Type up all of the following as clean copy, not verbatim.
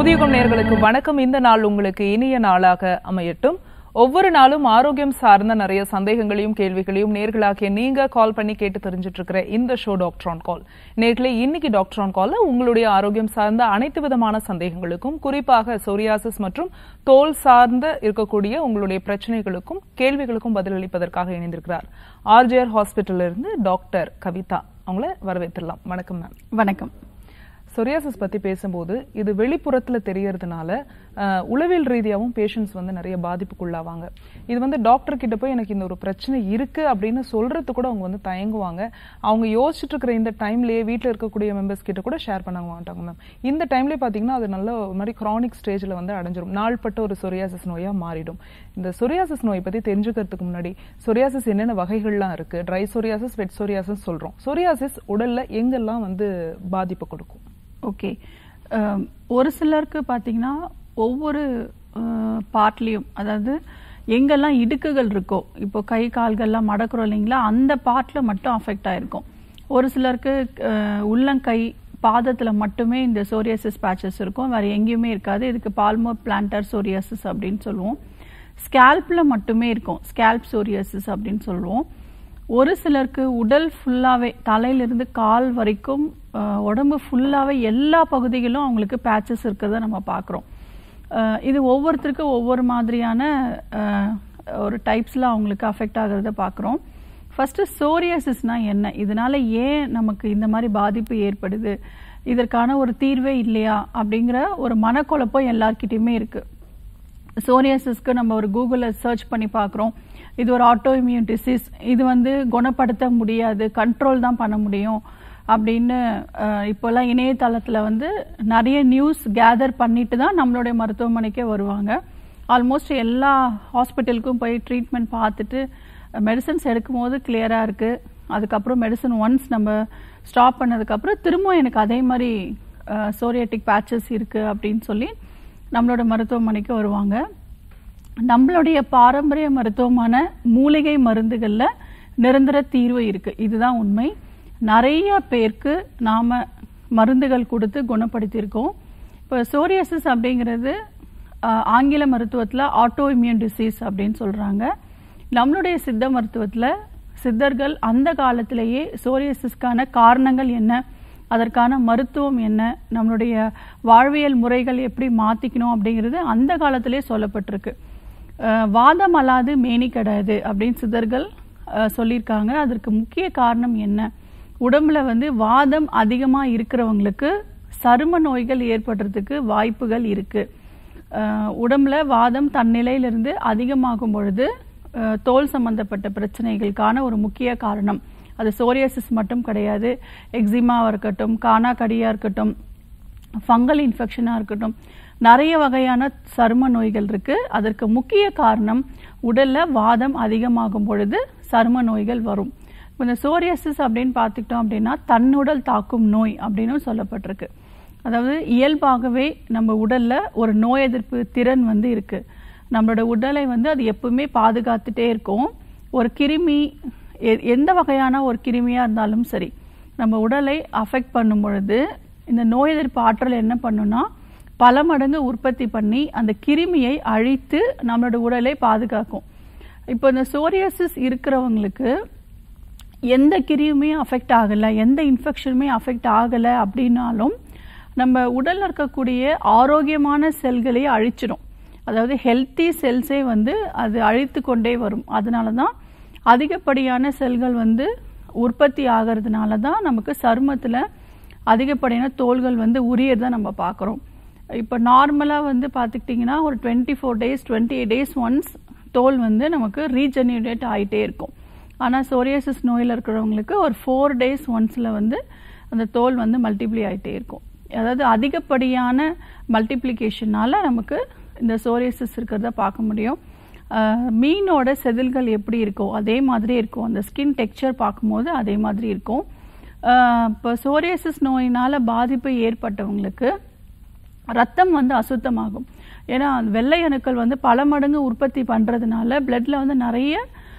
புதியுகம் நேயர்களுக்கு வணக்கம். இந்த நாள் உங்களுக்கு இனிய நாளாக அமையட்டும். ஒவ்வொரு நாளும் ஆரோக்கியம் சார்ந்த நிறைய சந்தேகங்களையும் கேள்விகளையும் நேர்களாகிய நீங்க கால் பண்ணி கேட்டு தெரிஞ்சிட்டு இருக்கிற இந்த ஷோ டாக்டர் ஆன் கால். நேர்களே, இன்னைக்கு டாக்டர் ஆன் கால்ல உங்களுடைய ஆரோக்கியம் சார்ந்த அனைத்து விதமான சந்தேகங்களுக்கும், குறிப்பாக சொரியாசிஸ் மற்றும் தோல் சார்ந்த இருக்கக்கூடிய உங்களுடைய பிரச்சனைகளுக்கும் கேள்விகளுக்கும் பதிலளிப்பதற்காக இணைந்திருக்கிறார் ஆர்ஜிஆர் ஹாஸ்பிட்டல்ல இருந்து டாக்டர் கவிதா. அவங்கள வரவேற்றலாம். வணக்கம் மேம். வணக்கம். சொரியாசிஸ் பத்தி பேசும்போது இது வெளிப்புறத்துல தெரியறதுனால உளவியல் ரீதியாகவும் பேஷண்ட்ஸ் வந்து நிறைய பாதிப்புக்குள்ளாவாங்க. இது வந்து டாக்டர் கிட்ட போய் எனக்கு இந்த ஒரு பிரச்சனை இருக்கு அப்படின்னு சொல்றது கூட அவங்க வந்து தயங்குவாங்க. அவங்க யோசிச்சுட்டு இருக்கிற இந்த டைம்லயே வீட்டில் இருக்கக்கூடிய மெம்பர்ஸ் கிட்ட கூட ஷேர் பண்ண மாட்டாங்க மேம். இந்த டைம்லேயே பார்த்தீங்கன்னா அது நல்ல ஒரு மாதிரி கிரானிக் ஸ்டேஜில் வந்து அடைஞ்சிரும். நாள்பட்ட ஒரு சொரியாசிஸ் நோயா மாறிடும். இந்த சொரியாசிஸ் நோயை பத்தி தெரிஞ்சுக்கிறதுக்கு முன்னாடி சொரியாசிஸ் என்னென்ன வகைகள்லாம் இருக்கு? ட்ரை சொரியாசிஸ், வெட் சொரியாசிஸ் சொல்றோம். சொரியாசிஸ் உடல்ல எங்கெல்லாம் வந்து பாதிப்பு கொடுக்கும்? ஓகே, ஒரு சிலருக்கு பார்த்தீங்கன்னா ஒவ்வொரு பார்ட்லேயும், அதாவது எங்கெல்லாம் இடுக்குகள் இருக்கோ, இப்போ கை கால்கள்லாம் மடக்கிறோம் இல்லைங்களா, அந்த பார்ட்டில் மட்டும் அஃபெக்ட் ஆகிருக்கும். ஒரு சிலருக்கு உள்ளங்கை பாதத்தில் மட்டுமே இந்த சோரியாசிஸ் பேச்சஸ் இருக்கும், வேறு எங்கேயுமே இருக்காது. இதுக்கு பால்மோ பிளான்டர் சோரியாசிஸ் அப்படின்னு சொல்லுவோம். ஸ்கேல்பில் மட்டுமே இருக்கும், ஸ்கேல்ப் சோரியாசிஸ் அப்படின்னு சொல்லுவோம். ஒரு சிலருக்கு உடல் ஃபுல்லாகவே, தலையிலிருந்து கால் வரைக்கும் உடம்பு ஃபுல்லாகவே எல்லா பகுதிகளும் அவங்களுக்கு பேச்சஸ் இருக்கிறத நம்ம பார்க்குறோம். இது ஒவ்வொருத்தருக்கும் ஒவ்வொரு மாதிரியான ஒரு டைப்ஸில் அவங்களுக்கு அஃபெக்ட் ஆகிறத பார்க்குறோம். ஃபஸ்ட்டு சோரியாசிஸ்னால் என்ன, இதனால் ஏன் நமக்கு இந்த மாதிரி பாதிப்பு ஏற்படுது, இதற்கான ஒரு தீர்வே இல்லையா அப்படிங்கிற ஒரு மனக்குழப்பம் எல்லார்கிட்டையுமே இருக்குது. சோரியாசிஸ்க்கு நம்ம ஒரு கூகுளில் சர்ச் பண்ணி பார்க்குறோம். இது ஒரு ஆட்டோ இம்யூன் டிசீஸ், இது வந்து குணப்படுத்த முடியாது, கண்ட்ரோல் தான் பண்ண முடியும் அப்படின்னு இப்போல்லாம் இணையதளத்தில் வந்து நிறைய நியூஸ் கேதர் பண்ணிட்டு தான் நம்மளுடைய மருத்துவமனைக்கே வருவாங்க. ஆல்மோஸ்ட் எல்லா ஹாஸ்பிட்டலுக்கும் போய் ட்ரீட்மெண்ட் பார்த்துட்டு மெடிசன்ஸ் எடுக்கும் போது கிளியராக இருக்குது. அதுக்கப்புறம் மெடிசன் ஒன்ஸ் நம்ம ஸ்டாப் பண்ணதுக்கப்புறம் திரும்ப எனக்கு அதே மாதிரி சோரியாட்டிக் பேச்சஸ் இருக்குது அப்படின்னு சொல்லி நம்மளோட மருத்துவமனைக்கு வருவாங்க. நம்மளுடைய பாரம்பரிய மருத்துவமான மூலிகை மருந்துகளில் நிரந்தர தீர்வு இருக்குது, இதுதான் உண்மை. நிறைய பேருக்கு நாம் மருந்துகள் கொடுத்து குணப்படுத்தியிருக்கோம். இப்போ சோரியாசிஸ் அப்படிங்கிறது ஆங்கில மருத்துவத்தில் ஆட்டோ இம்யூன் டிசீஸ் அப்படின்னு சொல்கிறாங்க. நம்மளுடைய சித்த மருத்துவத்தில் சித்தர்கள் அந்த காலத்திலேயே சோரியாசிஸ்க்கான காரணங்கள் என்ன, அதற்கான மருத்துவம் என்ன, நம்மளுடைய வாழ்வியல் முறைகள் எப்படி மாற்றிக்கணும் அப்படிங்கிறது அந்த காலத்திலே சொல்லப்பட்டிருக்கு. வாதம் அல்லாது மேனி கிடையாது அப்படின்னு சித்தர்கள் சொல்லியிருக்காங்க. அதற்கு முக்கிய காரணம் என்ன, உடம்புல வந்து வாதம் அதிகமாக இருக்கிறவங்களுக்கு சரும நோய்கள் ஏற்படுறதுக்கு வாய்ப்புகள் இருக்குது. உடம்புல வாதம் தன்னிலையிலிருந்து அதிகமாகும் பொழுது தோல் சம்பந்தப்பட்ட பிரச்சனைகளுக்கான ஒரு முக்கிய காரணம். அது சோரியாசிஸ் மட்டும் கிடையாது, எக்ஸிமாவாக இருக்கட்டும், கானாக்கடியாக இருக்கட்டும், ஃபங்கல் இன்ஃபெக்ஷனாக இருக்கட்டும், நிறைய வகையான சரும நோய்கள் இருக்குது. அதற்கு முக்கிய காரணம் உடலில் வாதம் அதிகமாகும் பொழுது சரும நோய்கள் வரும். இந்த சோரியாசிஸ் அப்படின்னு பார்த்துக்கிட்டோம் அப்படின்னா தன்னுடல் தாக்கும் நோய் அப்படின்னு சொல்லப்பட்டிருக்கு. அதாவது இயல்பாகவே நம்ம உடலில் ஒரு நோய் எதிர்ப்பு திறன் வந்து இருக்குது. நம்மளோட உடலை வந்து அது எப்பவுமே பாதுகாத்துட்டே இருக்கும். ஒரு கிருமி, எந்த வகையான ஒரு கிருமியாக இருந்தாலும் சரி, நம்ம உடலை அஃபெக்ட் பண்ணும் பொழுது இந்த நோய் எதிர்ப்பு ஆற்றல் என்ன பண்ணுன்னா பல மடங்கு உற்பத்தி பண்ணி அந்த கிருமியை அழித்து நம்மளோட உடலை பாதுகாக்கும். இப்போ இந்த சோரியாசிஸ் இருக்கிறவங்களுக்கு எந்த கிருமியுமே அஃபெக்ட் ஆகலை, எந்த இன்ஃபெக்ஷனுமே அஃபெக்ட் ஆகலை அப்படின்னாலும் நம்ம உடலில் இருக்கக்கூடிய ஆரோக்கியமான செல்களை அழிச்சிடும். அதாவது ஹெல்த்தி செல்ஸே வந்து அது அழித்து கொண்டே வரும். அதனால தான் அதிகப்படியான செல்கள் வந்து உற்பத்தி ஆகிறதுனால தான் நமக்கு சருமத்தில் அதிகப்படியான தோல்கள் வந்து உரியதை நம்ம பார்க்குறோம். இப்போ நார்மலாக வந்து பார்த்துக்கிட்டிங்கன்னா ஒரு 24 days 28 days ஒன்ஸ் தோல் வந்து நமக்கு ரீஜெனரேட் ஆகிட்டே இருக்கும். ஆனால் சோரியாசிஸ் நோயில் இருக்கிறவங்களுக்கு ஒரு 4 days ஒன்ஸில் வந்து அந்த தோல் வந்து மல்டிப்ளை ஆகிட்டே இருக்கும். அதாவது அதிகப்படியான மல்டிப்ளிகேஷனால் நமக்கு இந்த சோரியாசிஸ் இருக்கிறத பார்க்க முடியும். மீனோட செதில்கள் எப்படி இருக்கும் அதே மாதிரி இருக்கும், அந்த ஸ்கின் டெக்ஸ்சர் பார்க்கும்போது அதே மாதிரி இருக்கும். இப்போ சோரியாசிஸ் நோயினால் பாதிப்பு ஏற்பட்டவங்களுக்கு ரத்தம் வந்து அசுத்தமாகும். ஏன்னா வெள்ளை அணுக்கள் வந்து பல மடங்கு உற்பத்தி பண்ணுறதுனால பிளட்டில் வந்து நிறைய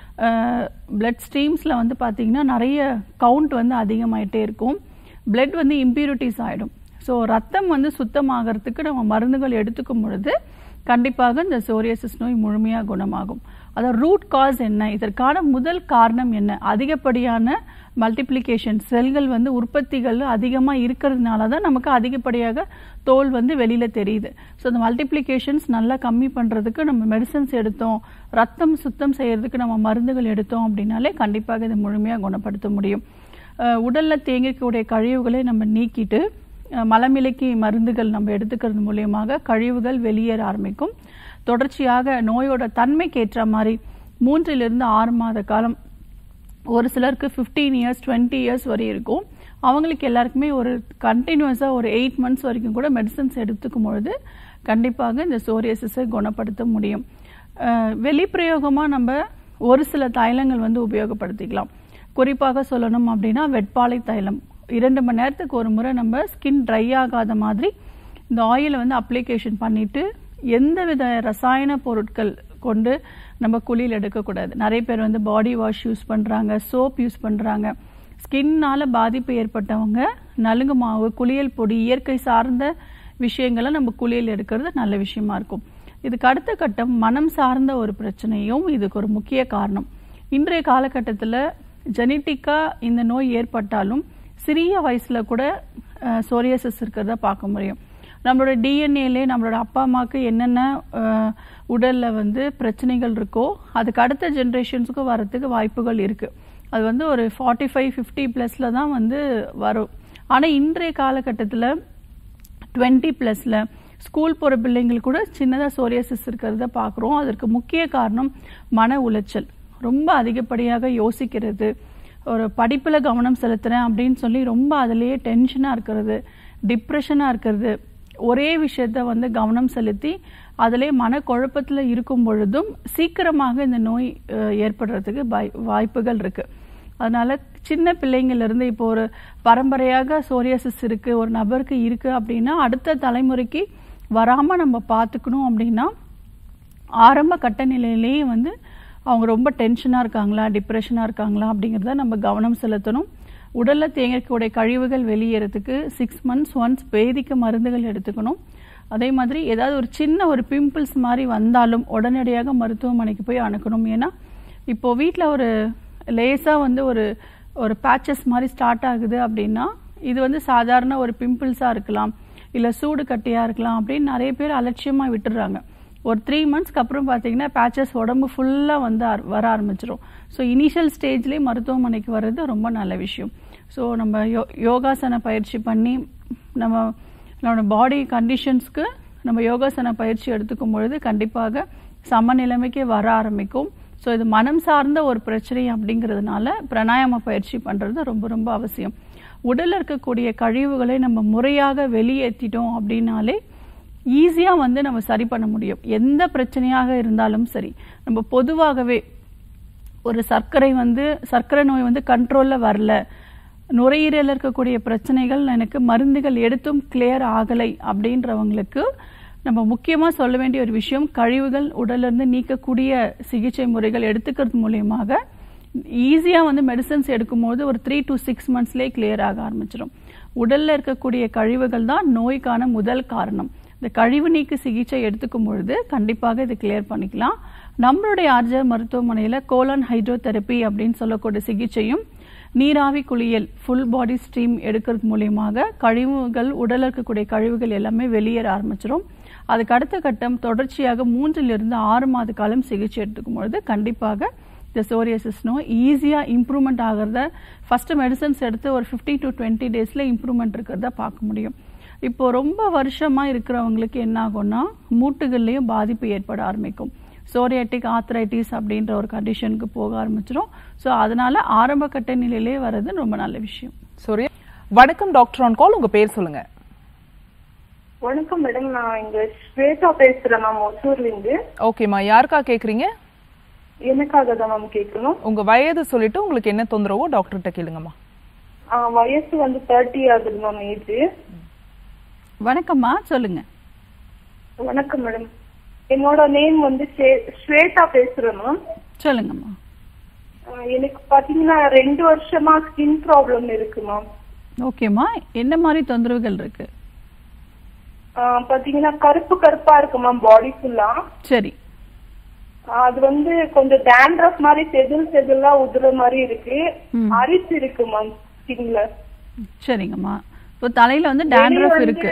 பிளட் ஸ்ட்ரீம்ஸில் வந்து பார்த்திங்கன்னா நிறைய கவுண்ட் வந்து அதிகமாகிட்டே இருக்கும். பிளட் வந்து இம்பியூரிட்டிஸ் ஆகிடும். ஸோ ரத்தம் வந்து சுத்தமாகறதுக்கு நம்ம மருந்துகள் எடுத்துக்கும் பொழுது கண்டிப்பாக இந்த சோரியாசிஸ் நோய் முழுமையாக குணமாகும். அதாவது ரூட் காஸ் என்ன, இதற்கான முதல் காரணம் என்ன, அதிகப்படியான மல்டிப்ளிகேஷன் செல்கள் வந்து உற்பத்திகள் அதிகமாக இருக்கிறதுனால தான் நமக்கு அதிகப்படியாக தோல் வந்து வெளியில் தெரியுது. ஸோ அந்த மல்டிப்ளிகேஷன்ஸ் நல்லா கம்மி பண்ணுறதுக்கு நம்ம மெடிசன்ஸ் எடுத்தோம், ரத்தம் சுத்தம் செய்யறதுக்கு நம்ம மருந்துகள் எடுத்தோம் அப்படின்னாலே கண்டிப்பாக இதை முழுமையாக குணப்படுத்த முடியும். உடலில் தேங்கிக்கூடிய கழிவுகளை நம்ம நீக்கிட்டு மலமிளக்கி மருந்துகள் நம்ம எடுத்துக்கிறது மூலியமாக கழிவுகள் வெளியேற ஆரம்பிக்கும். தொடர்ச்சியாக நோயோட தன்மைக்கு ஏற்ற மாதிரி 3 to 6 மாத காலம், ஒரு சிலருக்கு 15 years 20 years வரை இருக்கும். அவங்களுக்கு எல்லாருக்குமே ஒரு கண்டினியூஸாக ஒரு 8 months வரைக்கும் கூட மெடிசன்ஸ் எடுத்துக்கும் பொழுது கண்டிப்பாக இந்த சோரியாசிஸை குணப்படுத்த முடியும். வெளிப்பிரயோகமாக நம்ம ஒரு சில தைலங்கள் வந்து உபயோகப்படுத்திக்கலாம். குறிப்பாக சொல்லணும் அப்படின்னா வெட்பாலை தைலம் 2 மணி நேரத்துக்கு ஒரு முறை நம்ம ஸ்கின் ட்ரை ஆகாத மாதிரி இந்த ஆயிலை வந்து அப்ளிகேஷன் பண்ணிட்டு எந்தவித ரசாயன பொருட்கள் கொண்டு நம்ம குளியல் எடுக்கக்கூடாது. நிறைய பேர் வந்து பாடி வாஷ் யூஸ் பண்ணுறாங்க, சோப் யூஸ் பண்ணுறாங்க. ஸ்கின்னால் பாதிப்பு ஏற்பட்டவங்க நலுங்கு மாவு, குளியல் பொடி, இயற்கை சார்ந்த விஷயங்களை நம்ம குளியல் எடுக்கிறது நல்ல விஷயமா இருக்கும். இதுக்கு அடுத்த கட்டம் மனம் சார்ந்த ஒரு பிரச்சனையும் இதுக்கு ஒரு முக்கிய காரணம். இன்றைய காலகட்டத்தில் ஜெனட்டிக்காக இந்த நோய் ஏற்பட்டாலும் சிறிய வயசில் கூட சோரியாசிஸ் இருக்கிறத பார்க்க முடியும். நம்மளோட டிஎன்ஏலே நம்மளோட அப்பா அம்மாவுக்கு என்னென்ன உடலில் வந்து பிரச்சனைகள் இருக்கோ அதுக்கு அடுத்த ஜென்ரேஷன்ஸுக்கு வரத்துக்கு வாய்ப்புகள் இருக்குது. அது வந்து ஒரு 45-50+ தான் வந்து வரும். ஆனால் இன்றைய காலகட்டத்தில் 20+ ஸ்கூல் போகிற பிள்ளைங்களுக்கு கூட சின்னதாக சோரியாசிஸ் இருக்கிறத பார்க்குறோம். அதற்கு முக்கிய காரணம் மன உளைச்சல், ரொம்ப அதிகப்படியாக யோசிக்கிறது, ஒரு படிப்பில் கவனம் செலுத்துகிறேன் அப்படின்னு சொல்லி ரொம்ப அதிலேயே டென்ஷனாக இருக்கிறது, டிப்ரெஷனாக இருக்கிறது, ஒரே விஷயத்த வந்து கவனம் செலுத்தி அதிலே மனக்குழப்பத்தில் இருக்கும் பொழுதும் சீக்கிரமாக இந்த நோய் ஏற்படுறதுக்கு வாய்ப்புகள் இருக்குது. அதனால் சின்ன பிள்ளைங்கள்லேருந்து இப்போ ஒரு பரம்பரையாக சோரியாசிஸ் இருக்குது, ஒரு நபருக்கு இருக்குது அப்படின்னா அடுத்த தலைமுறைக்கு வராமல் நம்ம பார்த்துக்கணும். அப்படின்னா ஆரம்ப கட்ட நிலையிலேயே வந்து அவங்க ரொம்ப டென்ஷனாக இருக்காங்களா, டிப்ரெஷனாக இருக்காங்களா அப்படிங்கிறத நம்ம கவனம் செலுத்தணும். உடலில் தேங்கக்கூடிய கழிவுகள் வெளியேறதுக்கு 6 months ஒன்ஸ் வேதிக்க மருந்துகள் எடுத்துக்கணும். அதே மாதிரி ஏதாவது ஒரு சின்ன ஒரு பிம்பிள்ஸ் மாதிரி வந்தாலும் உடனடியாக மருத்துவமனைக்கு போய் அணுக்கணும். ஏன்னா இப்போது வீட்டில் ஒரு லேசாக வந்து ஒரு பேச்சஸ் மாதிரி ஸ்டார்ட் ஆகுது அப்படின்னா இது வந்து சாதாரண ஒரு பிம்பிள்ஸாக இருக்கலாம், இல்லை சூடு கட்டியாக இருக்கலாம் அப்படின்னு நிறைய பேர் அலட்சியமாக விட்டுடுறாங்க. ஒரு 3 monthsக்கு அப்புறம் பார்த்தீங்கன்னா பேச்சஸ் உடம்பு ஃபுல்லாக வந்து வர ஆரம்பிச்சிடும். ஸோ இனிஷியல் ஸ்டேஜ்லேயே மருத்துவமனைக்கு வர்றது ரொம்ப நல்ல விஷயம். ஸோ நம்ம யோகாசன பயிற்சி பண்ணி நம்மளோட பாடி கண்டிஷன்ஸ்க்கு நம்ம யோகாசன பயிற்சி எடுத்துக்கும் பொழுது கண்டிப்பாக சமநிலைமைக்கே வர ஆரம்பிக்கும். ஸோ இது மனம் சார்ந்த ஒரு பிரச்சனை அப்படிங்கிறதுனால பிராணாயாம பயிற்சி பண்ணுறது ரொம்ப ரொம்ப அவசியம். உடலில் இருக்கக்கூடிய கழிவுகளை நம்ம முறையாக வெளியேற்றிட்டோம் அப்படின்னாலே ஈஸியாக வந்து நம்ம சரி பண்ண முடியும். எந்த பிரச்சனையாக இருந்தாலும் சரி, நம்ம பொதுவாகவே ஒரு சர்க்கரை நோய் வந்து கண்ட்ரோலில் வரல, நுரையீரலில் இருக்கக்கூடிய பிரச்சனைகள் எனக்கு மருந்துகள் எடுத்தும் கிளியர் ஆகலை அப்படின்றவங்களுக்கு நம்ம முக்கியமாக சொல்ல வேண்டிய ஒரு விஷயம், கழிவுகள் உடலிருந்து நீக்கக்கூடிய சிகிச்சை முறைகள் எடுத்துக்கிறது மூலியமாக ஈஸியாக வந்து மெடிசன்ஸ் எடுக்கும்போது ஒரு 3 to 6 monthsலேயே கிளியர் ஆக ஆரம்பிச்சிடும். உடலில் இருக்கக்கூடிய கழிவுகள் தான் நோய்க்கான முதல் காரணம். இந்த கழிவு நீக்கு சிகிச்சை எடுத்துக்கும் பொழுது கண்டிப்பாக இது கிளியர் பண்ணிக்கலாம். நம்மளுடைய ஆர்ஜர் மருத்துவமனையில் கோலான் ஹைட்ரோதெரப்பி அப்படின்னு சொல்லக்கூடிய சிகிச்சையும் நீராவி குளியல் ஃபுல் பாடி ஸ்டீம் எடுக்கிறது மூலியமாக கழிவுகள் உடலில் இருக்கக்கூடிய கழிவுகள் எல்லாமே வெளியேற ஆரம்பிச்சிடும். அதுக்கு அடுத்த கட்டம் தொடர்ச்சியாக 3 to 6 மாத காலம் சிகிச்சை எடுத்துக்கும் பொழுது கண்டிப்பாக இந்த சோரியாசிஸ் நோய் ஈஸியாக இம்ப்ரூவ்மெண்ட் ஆகிறத ஃபஸ்ட்டு மெடிசன்ஸ் எடுத்து ஒரு 15 to 20 daysல இம்ப்ரூவ்மெண்ட் இருக்கிறத பார்க்க முடியும். இப்போ ரொம்ப வருஷமாக இருக்கிறவங்களுக்கு என்ன ஆகும்னா மூட்டுகள்லேயும் பாதிப்பு ஏற்பட ஆரம்பிக்கும். சோரியாட்டிக் ஆர்த்ரைட்டிஸ் அப்படின்ற ஒரு கண்டிஷனுக்கு போக ஆரம்பிச்சிடும். ஸோ அதனால ஆரம்ப கட்ட நிலையிலே வர்றது ரொம்ப நல்ல விஷயம். சோரியா, வணக்கம் டாக்டர் ஆன் கால், உங்க பேர் சொல்லுங்க. வணக்கம் மேடம், நான் இங்க ஸ்வேதா பேசுறேன் மேம், ஒசூர்லேருந்து. ஓகேம்மா, யாருக்கா கேக்குறீங்க? எனக்காக தான் மேம் கேட்கணும். உங்க வயது சொல்லிட்டு உங்களுக்கு என்ன தொந்தரவோ டாக்டர்கிட்ட கேளுங்கம்மா. வயசு வந்து 30 ஆகுது மேம், ஏஜ். வணக்கம்மா, சொல்லுங்க. வணக்கம் மேடம், என்னோட நேம் வந்து ஸ்வேதா பேசுறேன் மேம். சொல்லுங்கம்மா. எனக்கு பாத்தீங்கன்னா 2 வருஷமா ஸ்கின் ப்ராப்ளம் இருக்கு மேம். ஓகேம்மா, என்ன மாதிரி தொந்தரவுகள் இருக்கு? பாத்தீங்கன்னா கருப்பு கருப்பா இருக்கு மேம் பாடி ஃபுல்லா. சரி. அது வந்து கொஞ்சம் டேண்ட்ரஃப் மாதிரி செதிலா உதுற மாதிரி இருக்கு. அரிச்சு இருக்கு மேம் ஸ்கின்ல. சரிங்கம்மா. இப்போ தலையில வந்து டேண்ட்ரஃப் இருக்கு.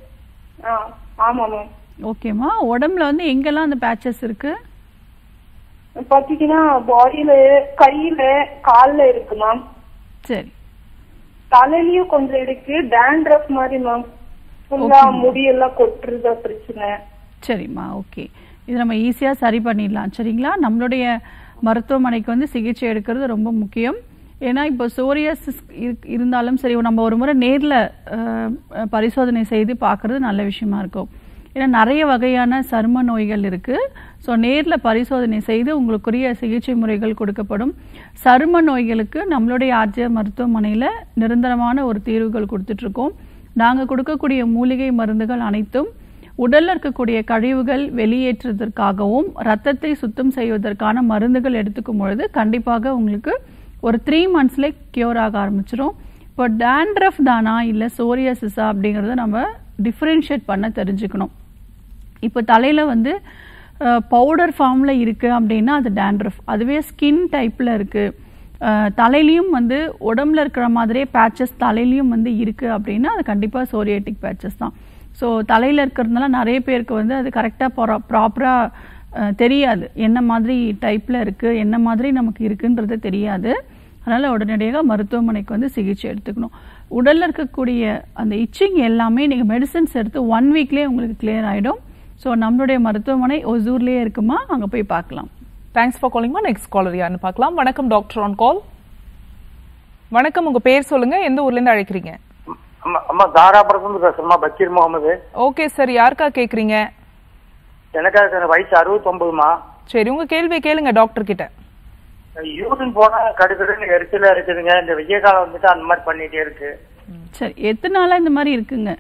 ஆமா மேம். ஓகேம்மா. உடம்புல வந்து எங்கெல்லாம் அந்த பேச்சஸ் இருக்கு? பாத்தீங்கன்னா பாடியில, கையில, கால்ல இருக்கு மேம். சரி. தலையிலயும் கொஞ்சம் இருக்கு, டேண்ட்ரஃப் மாதிரி மேம். ஃபுல்லா முடியெல்லாம் கொட்டுறதா பிரச்சனை. சரிம்மா. ஓகே. இது நம்ம ஈஸியா சரி பண்ணிடலாம். சரிங்களா? நம்மளுடைய மருத்துவமனைக்கு வந்து சிகிச்சை எடுக்கிறது ரொம்ப முக்கியம். ஏன்னா இப்போ சோரியாசிஸ் இருந்தாலும் சரி, நம்ம ஒரு முறை நேரில் பரிசோதனை செய்து பார்க்கறது நல்ல விஷயமா இருக்கும். ஏன்னா நிறைய வகையான சரும நோய்கள் இருக்குது. ஸோ நேரில் பரிசோதனை செய்து உங்களுக்குரிய சிகிச்சை முறைகள் கொடுக்கப்படும். சரும நோய்களுக்கு நம்மளுடைய ஆர்ஜிஆர் மருத்துவமனையில் நிரந்தரமான ஒரு தீர்வுகள் கொடுத்துட்ருக்கோம். நாங்கள் கொடுக்கக்கூடிய மூலிகை மருந்துகள் அனைத்தும் உடலில் இருக்கக்கூடிய கழிவுகள் வெளியேற்றுவதற்காகவும் ரத்தத்தை சுத்தம் செய்வதற்கான மருந்துகள் எடுத்துக்கும் பொழுது கண்டிப்பாக உங்களுக்கு ஒரு 3 monthsல கியூர் ஆக ஆரம்பிச்சிடும். இப்போ டேண்ட்ரஃப் தானா இல்லை சோரியாசிஸா அப்படிங்கிறத நம்ம டிஃப்ரென்ஷியேட் பண்ண தெரிஞ்சுக்கணும். இப்போ தலையில் வந்து பவுடர் ஃபார்மில் இருக்குது அப்படின்னா அது டேண்ட்ரஃப். அதுவே ஸ்கின் டைப்பில் இருக்குது, தலையிலையும் வந்து உடம்புல இருக்கிற மாதிரியே பேச்சஸ் தலையிலையும் வந்து இருக்குது அப்படின்னா அது கண்டிப்பாக சோரியாட்டிக் பேச்சஸ் தான். ஸோ தலையில் இருக்கிறதுனால நிறைய பேருக்கு வந்து அது கரெக்டாக ப்ராப்பராக தெரியாது, என்ன மாதிரி டைப்பில் இருக்குது, என்ன மாதிரி நமக்கு இருக்குன்றது தெரியாது. அதனால் உடனடியாக மருத்துவமனைக்கு வந்து சிகிச்சை எடுத்துக்கணும். உடலில் இருக்கக்கூடிய அந்த இச்சிங் எல்லாமே நீங்கள் மெடிசன்ஸ் எடுத்து 1 weekலேயே உங்களுக்கு கிளியர் ஆகிடும். ஸோ நம்மளுடைய மருத்துவமனை ஒசூர்லேயே இருக்குமா, அங்கே போய் பார்க்கலாம். தேங்க்ஸ் ஃபார் காலிங்மா. நெக்ஸ்ட் காலர் யாருன்னு பார்க்கலாம். வணக்கம் டாக்டர் ஆன் கால். வணக்கம், உங்க பேர் சொல்லுங்க, எந்த ஊர்லேருந்து அழைக்கிறீங்க? அம்மா தாராபுரத்துல பேசுறமா, பக்கீர் முகமது. ஓகே சார், யாருக்கா கேக்குறீங்க? எனக்காக வயசு 69மா. சரி, உங்க கேள்வியை கேளுங்க டாக்டர் கிட்ட. யூரின் போனா கடுக்கடுன்னு எரிச்சலா இருக்குதுங்க. இந்த வெய்ய காலம் வந்துட்டு அந்த மாதிரி பண்ணிட்டே இருக்கு. சரி, எத்தனை நாளா இந்த மாதிரி இருக்குங்க?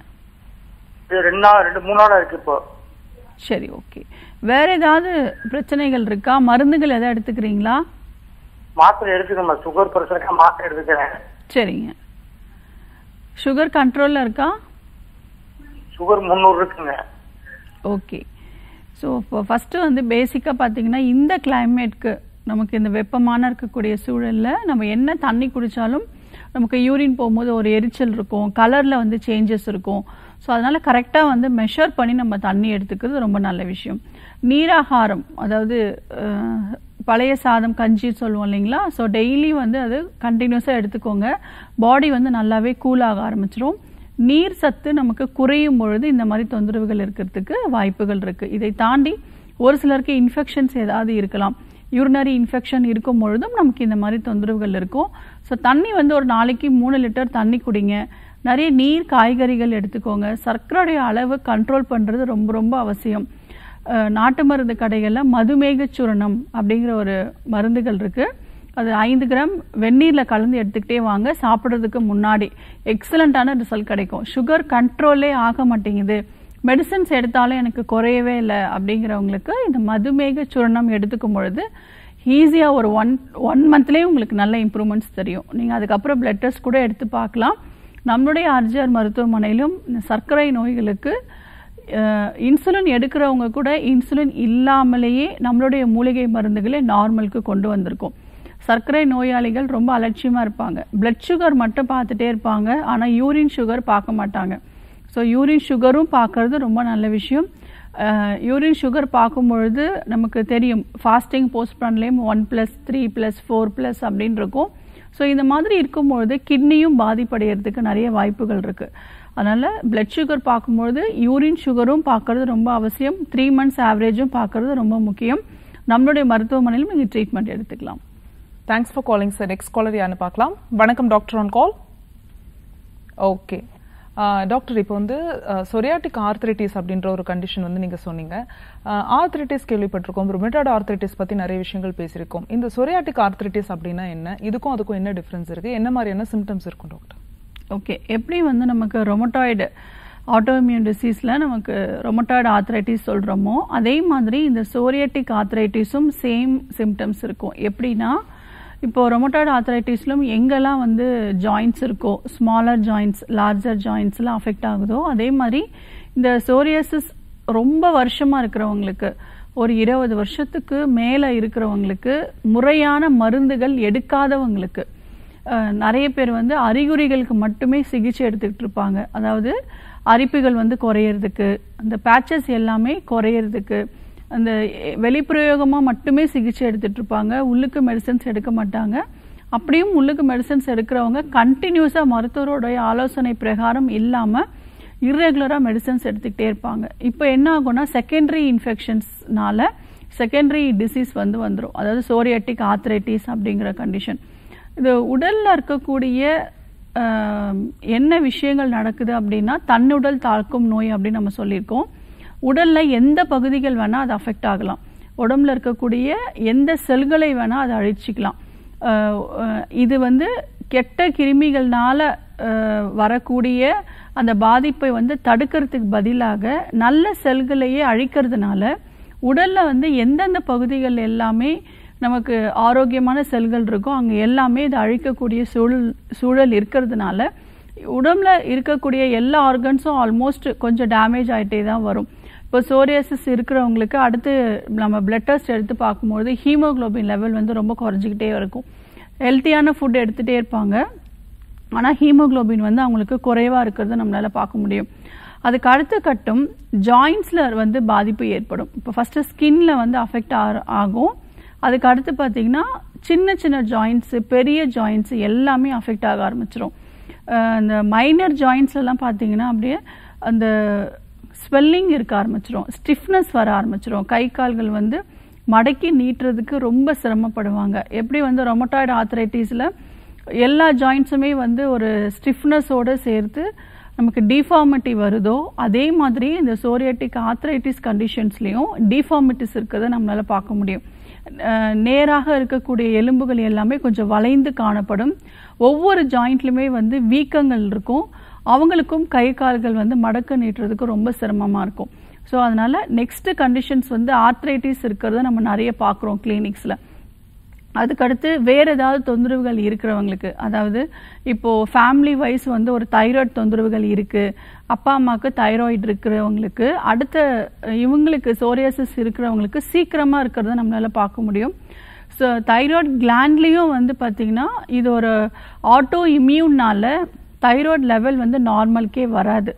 2-3 நாளா இருக்கு இப்போ. சரி, ஓகே. வேற ஏதாவது பிரச்சனைகள் இருக்கா? மருந்துகள் எதாவது எடுத்துக்கிறீங்களா? மாத்திரை எடுத்துக்கமா, சுகர் பிரச்சனைக்கு மாத்திரை எடுத்துக்கிறேன். சரிங்க. சுகர் கண்ட்ரோல்ல இருக்கா? சுகர் 300 இருக்குங்க. ஓகே. ஸோ இப்போ ஃபஸ்ட்டு வந்து பேசிக்காக பார்த்தீங்கன்னா இந்த கிளைமேட்க்கு நமக்கு இந்த வெப்பமான இருக்கக்கூடிய சூழலில் நம்ம என்ன தண்ணி குடித்தாலும் நமக்கு யூரின் போகும்போது ஒரு எரிச்சல் இருக்கும், கலரில் வந்து சேஞ்சஸ் இருக்கும். ஸோ அதனால் கரெக்டாக வந்து மெஷர் பண்ணி நம்ம தண்ணி எடுத்துக்கிறது ரொம்ப நல்ல விஷயம். நீராகாரம், அதாவது பழைய சாதம் கஞ்சி சொல்லுவோம் இல்லைங்களா, ஸோ டெய்லி வந்து அது கண்டினியூஸாக எடுத்துக்கோங்க. பாடி வந்து நல்லாவே கூலாக ஆரம்பிச்சிடும். நீர் சத்து நமக்கு குறையும் பொழுது இந்த மாதிரி தொந்தரவுகள் இருக்கிறதுக்கு வாய்ப்புகள் இருக்குது. இதை தாண்டி ஒரு சிலருக்கு இன்ஃபெக்ஷன்ஸ் ஏதாவது இருக்கலாம். யூரினரி இன்ஃபெக்ஷன் இருக்கும் பொழுதும் நமக்கு இந்த மாதிரி தொந்தரவுகள் இருக்கும். ஸோ தண்ணி வந்து ஒரு நாளைக்கு 3 லிட்டர் தண்ணி குடிங்க. நிறைய நீர், காய்கறிகள் எடுத்துக்கோங்க. சர்க்கரையுடைய அளவு கண்ட்ரோல் பண்ணுறது ரொம்ப ரொம்ப அவசியம். நாட்டு மருந்து கடைகளில் மதுமேக சூரணம் அப்படிங்கிற ஒரு மருந்துகள் இருக்குது. அது 5 கிராம் வெந்நீரில் கலந்து எடுத்துக்கிட்டே வாங்க. சாப்பிட்றதுக்கு முன்னாடி எக்ஸலண்ட்டான ரிசல்ட் கிடைக்கும். சுகர் கண்ட்ரோலே ஆக மாட்டேங்குது, மெடிசன்ஸ் எடுத்தாலும் எனக்கு குறையவே இல்லை அப்படிங்கிறவங்களுக்கு இந்த மதுமேக சூரணம் எடுத்துக்கும் பொழுது ஈஸியாக ஒரு ஒன் மந்த்லேயே உங்களுக்கு நல்ல இம்ப்ரூவ்மெண்ட்ஸ் தெரியும். நீங்கள் அதுக்கப்புறம் பிளட் டெஸ்ட் கூட எடுத்து பார்க்கலாம். நம்மளுடைய ஆர்ஜிஆர் மருத்துவமனையிலும் இந்த சர்க்கரை நோய்களுக்கு இன்சுலின் எடுக்கிறவங்க கூட இன்சுலின் இல்லாமலேயே நம்மளுடைய மூலிகை மருந்துகளை நார்மலுக்கு கொண்டு வந்திருக்கோம். சர்க்கரை நோயாளிகள் ரொம்ப அலட்சியமாக இருப்பாங்க, பிளட் சுகர் மட்டும் பார்த்துட்டே இருப்பாங்க, ஆனால் யூரின் சுகர் பார்க்க மாட்டாங்க. ஸோ யூரின் சுகரும் பார்க்கறது ரொம்ப நல்ல விஷயம். யூரின் சுகர் பார்க்கும்பொழுது நமக்கு தெரியும் ஃபாஸ்டிங் போஸ்ட் பண்ணலேயும் 1+, 3+, 4+ அப்படின்னு இருக்கும். ஸோ இந்த மாதிரி இருக்கும்பொழுது கிட்னியும் பாதிப்படைகிறதுக்கு நிறைய வாய்ப்புகள் இருக்குது. அதனால் பிளட் சுகர் பார்க்கும்பொழுது யூரின் சுகரும் பார்க்கறது ரொம்ப அவசியம். 3 months ஆவரேஜும் பார்க்கறது ரொம்ப முக்கியம். நம்மளுடைய மருத்துவமனையிலும் நீங்கள் ட்ரீட்மெண்ட் எடுத்துக்கலாம். Thanks for calling sir. Next caller யாருன்னு பார்க்கலாம். வணக்கம் doctor on call. Okay doctor, இப்போ வந்து சொரியாட்டிக் ஆர்த்ரைட்டிஸ் அப்படின்ற ஒரு கண்டிஷன் வந்து நீங்கள் சொன்னீங்க. ஆர்த்ரைட்டிஸ் கேள்விப்பட்டிருக்கோம், ருமேட்டாய்டு ஆர்த்ரைட்டிஸ் பற்றி நிறைய விஷயங்கள் பேசியிருக்கோம். இந்த சொரியாட்டிக் ஆர்த்ரைட்டிஸ் அப்படின்னா என்ன, இதுக்கும் அதுக்கும் என்ன டிஃப்ரென்ஸ் இருக்குது, என்ன மாதிரியான சிம்டம்ஸ் இருக்கும் டாக்டர்? ஓகே, எப்படி வந்து நமக்கு ரொமட்டாய்டு ஆட்டோஇம்யூன் டிசீஸில் நமக்கு ரொமட்டாய்டு ஆர்த்ரைட்டிஸ் சொல்கிறோமோ அதே மாதிரி இந்த சோரியாட்டிக் ஆர்த்ரைட்டிஸும் சேம் சிம்டம்ஸ் இருக்கும். எப்படின்னா இப்போ ரொமட்டாய்டு ஆர்த்ரைட்டிஸ்லும் எங்கெல்லாம் வந்து ஜாயின்ட்ஸ் இருக்கோ, ஸ்மாலர் ஜாயின்ட்ஸ், லார்ஜர் ஜாயின்ட்ஸ்லாம் அஃபெக்ட் ஆகுதோ, அதே மாதிரி இந்த சோரியாசிஸ் ரொம்ப வருஷமாக இருக்கிறவங்களுக்கு, ஒரு 20 வருஷத்துக்கு மேலே இருக்கிறவங்களுக்கு, முறையான மருந்துகள் எடுக்காதவங்களுக்கு, நிறைய பேர் வந்து அறிகுறிகளுக்கு மட்டுமே சிகிச்சை எடுத்துக்கிட்டு இருப்பாங்க. அதாவது அரிப்புகள் வந்து குறையிறதுக்கு, அந்த பேச்சஸ் எல்லாமே குறையிறதுக்கு, அந்த வெளிப்பிரயோகமாக மட்டுமே சிகிச்சை எடுத்துகிட்டு இருப்பாங்க. உள்ளுக்கு மெடிசன்ஸ் எடுக்க மாட்டாங்க. அப்படியும் உள்ளுக்கு மெடிசன்ஸ் எடுக்கிறவங்க கண்டினியூஸாக மருத்துவருடைய ஆலோசனை பிரகாரம் இல்லாமல் இர்ரெகுலராக மெடிசன்ஸ் எடுத்துக்கிட்டே இருப்பாங்க. இப்போ என்ன ஆகும்னா, செகண்டரி இன்ஃபெக்ஷன்ஸ்னால செகண்டரி டிசீஸ் வந்து வந்துடும். அதாவது சோரியாட்டிக் ஆர்த்ரைட்டிஸ் அப்படிங்கிற கண்டிஷன். இது உடலில் இருக்கக்கூடிய என்ன விஷயங்கள் நடக்குது அப்படின்னா, தன்னுடல் தாக்கும் நோய் அப்படின்னு நம்ம சொல்லியிருக்கோம். உடலில் எந்த பகுதிகள் வேணால் அது அஃபெக்ட் ஆகலாம். உடம்புல இருக்கக்கூடிய எந்த செல்களை வேணால் அதை அழிச்சிக்கலாம். இது வந்து கெட்ட கிருமிகள்னால வரக்கூடிய அந்த பாதிப்பை வந்து தடுக்கிறதுக்கு பதிலாக நல்ல செல்களையே அழிக்கிறதுனால உடலில் வந்து எந்தெந்த பகுதிகள் எல்லாமே நமக்கு ஆரோக்கியமான செல்கள் இருக்கோ அங்கே எல்லாமே இதை அழிக்கக்கூடிய சூழல் இருக்கிறதுனால உடம்புல இருக்கக்கூடிய எல்லா ஆர்கன்ஸும் ஆல்மோஸ்ட் கொஞ்சம் டேமேஜ் ஆகிட்டே தான் வரும். இப்போ சோரியாசிஸ் இருக்கிறவங்களுக்கு அடுத்து நம்ம பிளட் டெஸ்ட் எடுத்து பார்க்கும்போது ஹீமோக்ளோபின் லெவல் வந்து ரொம்ப குறைஞ்சிக்கிட்டே இருக்கும். ஹெல்த்தியான ஃபுட் எடுத்துகிட்டே இருப்பாங்க, ஆனால் ஹீமோக்ளோபின் வந்து அவங்களுக்கு குறைவாக இருக்கிறத நம்மளால் பார்க்க முடியும். அதுக்கு அடுத்த கட்டம் ஜாயின்ஸில் வந்து பாதிப்பு ஏற்படும். இப்போ ஃபஸ்ட்டு ஸ்கின்ல வந்து அஃபெக்ட் ஆகும். அதுக்கு அடுத்து பார்த்திங்கன்னா சின்ன சின்ன ஜாயின்ட்ஸு, பெரிய ஜாயின்ட்ஸு எல்லாமே அஃபெக்ட் ஆக ஆரம்பிச்சிடும். அந்த மைனர் ஜாயின்ஸ்லாம் பார்த்திங்கன்னா அப்படியே அந்த ஸ்வெல்லிங் இருக்க ஆரம்பிச்சிடும், ஸ்டிஃப்னஸ் வர ஆரம்பிச்சிடும். கை கால்கள் வந்து மடக்கி நீட்டுறதுக்கு ரொம்ப சிரமப்படுவாங்க. எப்படி வந்து ரொமட்டாய்டு ஆர்த்ரைட்டிஸில் எல்லா ஜாயின்ட்ஸுமே வந்து ஒரு ஸ்டிஃப்னஸோடு சேர்த்து நமக்கு டிஃபார்மிட்டி வருதோ, அதே மாதிரி இந்த சோரியாட்டிக் ஆர்த்ரைட்டிஸ் கண்டிஷன்ஸ்லேயும் டிஃபார்மிட்டிஸ் இருக்கிறத நம்மளால் பார்க்க முடியும். நேராக இருக்கக்கூடிய எலும்புகள் எல்லாமே கொஞ்சம் வளைந்து காணப்படும். ஒவ்வொரு ஜாயிண்ட்லையுமே வந்து வீக்கங்கள் இருக்கும். அவங்களுக்கும் கை கால்கள் வந்து மடக்க நீட்டுறதுக்கு ரொம்ப சிரமமாக இருக்கும். ஸோ அதனால் நெக்ஸ்ட்டு கண்டிஷன்ஸ் வந்து ஆர்த்ரைட்டிஸ் இருக்கிறத நம்ம நிறைய பார்க்குறோம் கிளினிக்ஸில். அதுக்கடுத்து வேறு ஏதாவது தொந்தரவுகள் இருக்கிறவங்களுக்கு, அதாவது இப்போது ஃபேமிலி வைஸ் வந்து ஒரு தைராய்டு தொந்தரவுகள் இருக்குது, அப்பா அம்மாவுக்கு தைராய்டு இருக்கிறவங்களுக்கு, அடுத்த இவங்களுக்கு சோரியாசிஸ் இருக்கிறவங்களுக்கு சீக்கிரமாக இருக்கிறத நம்மளால் பார்க்க முடியும். ஸோ தைராய்டு கிளாண்ட்லேயும் வந்து பார்த்திங்கன்னா இது ஒரு ஆட்டோ இம்யூன்னால தைராய்டு லெவல் வந்து நார்மலுக்கே வராது.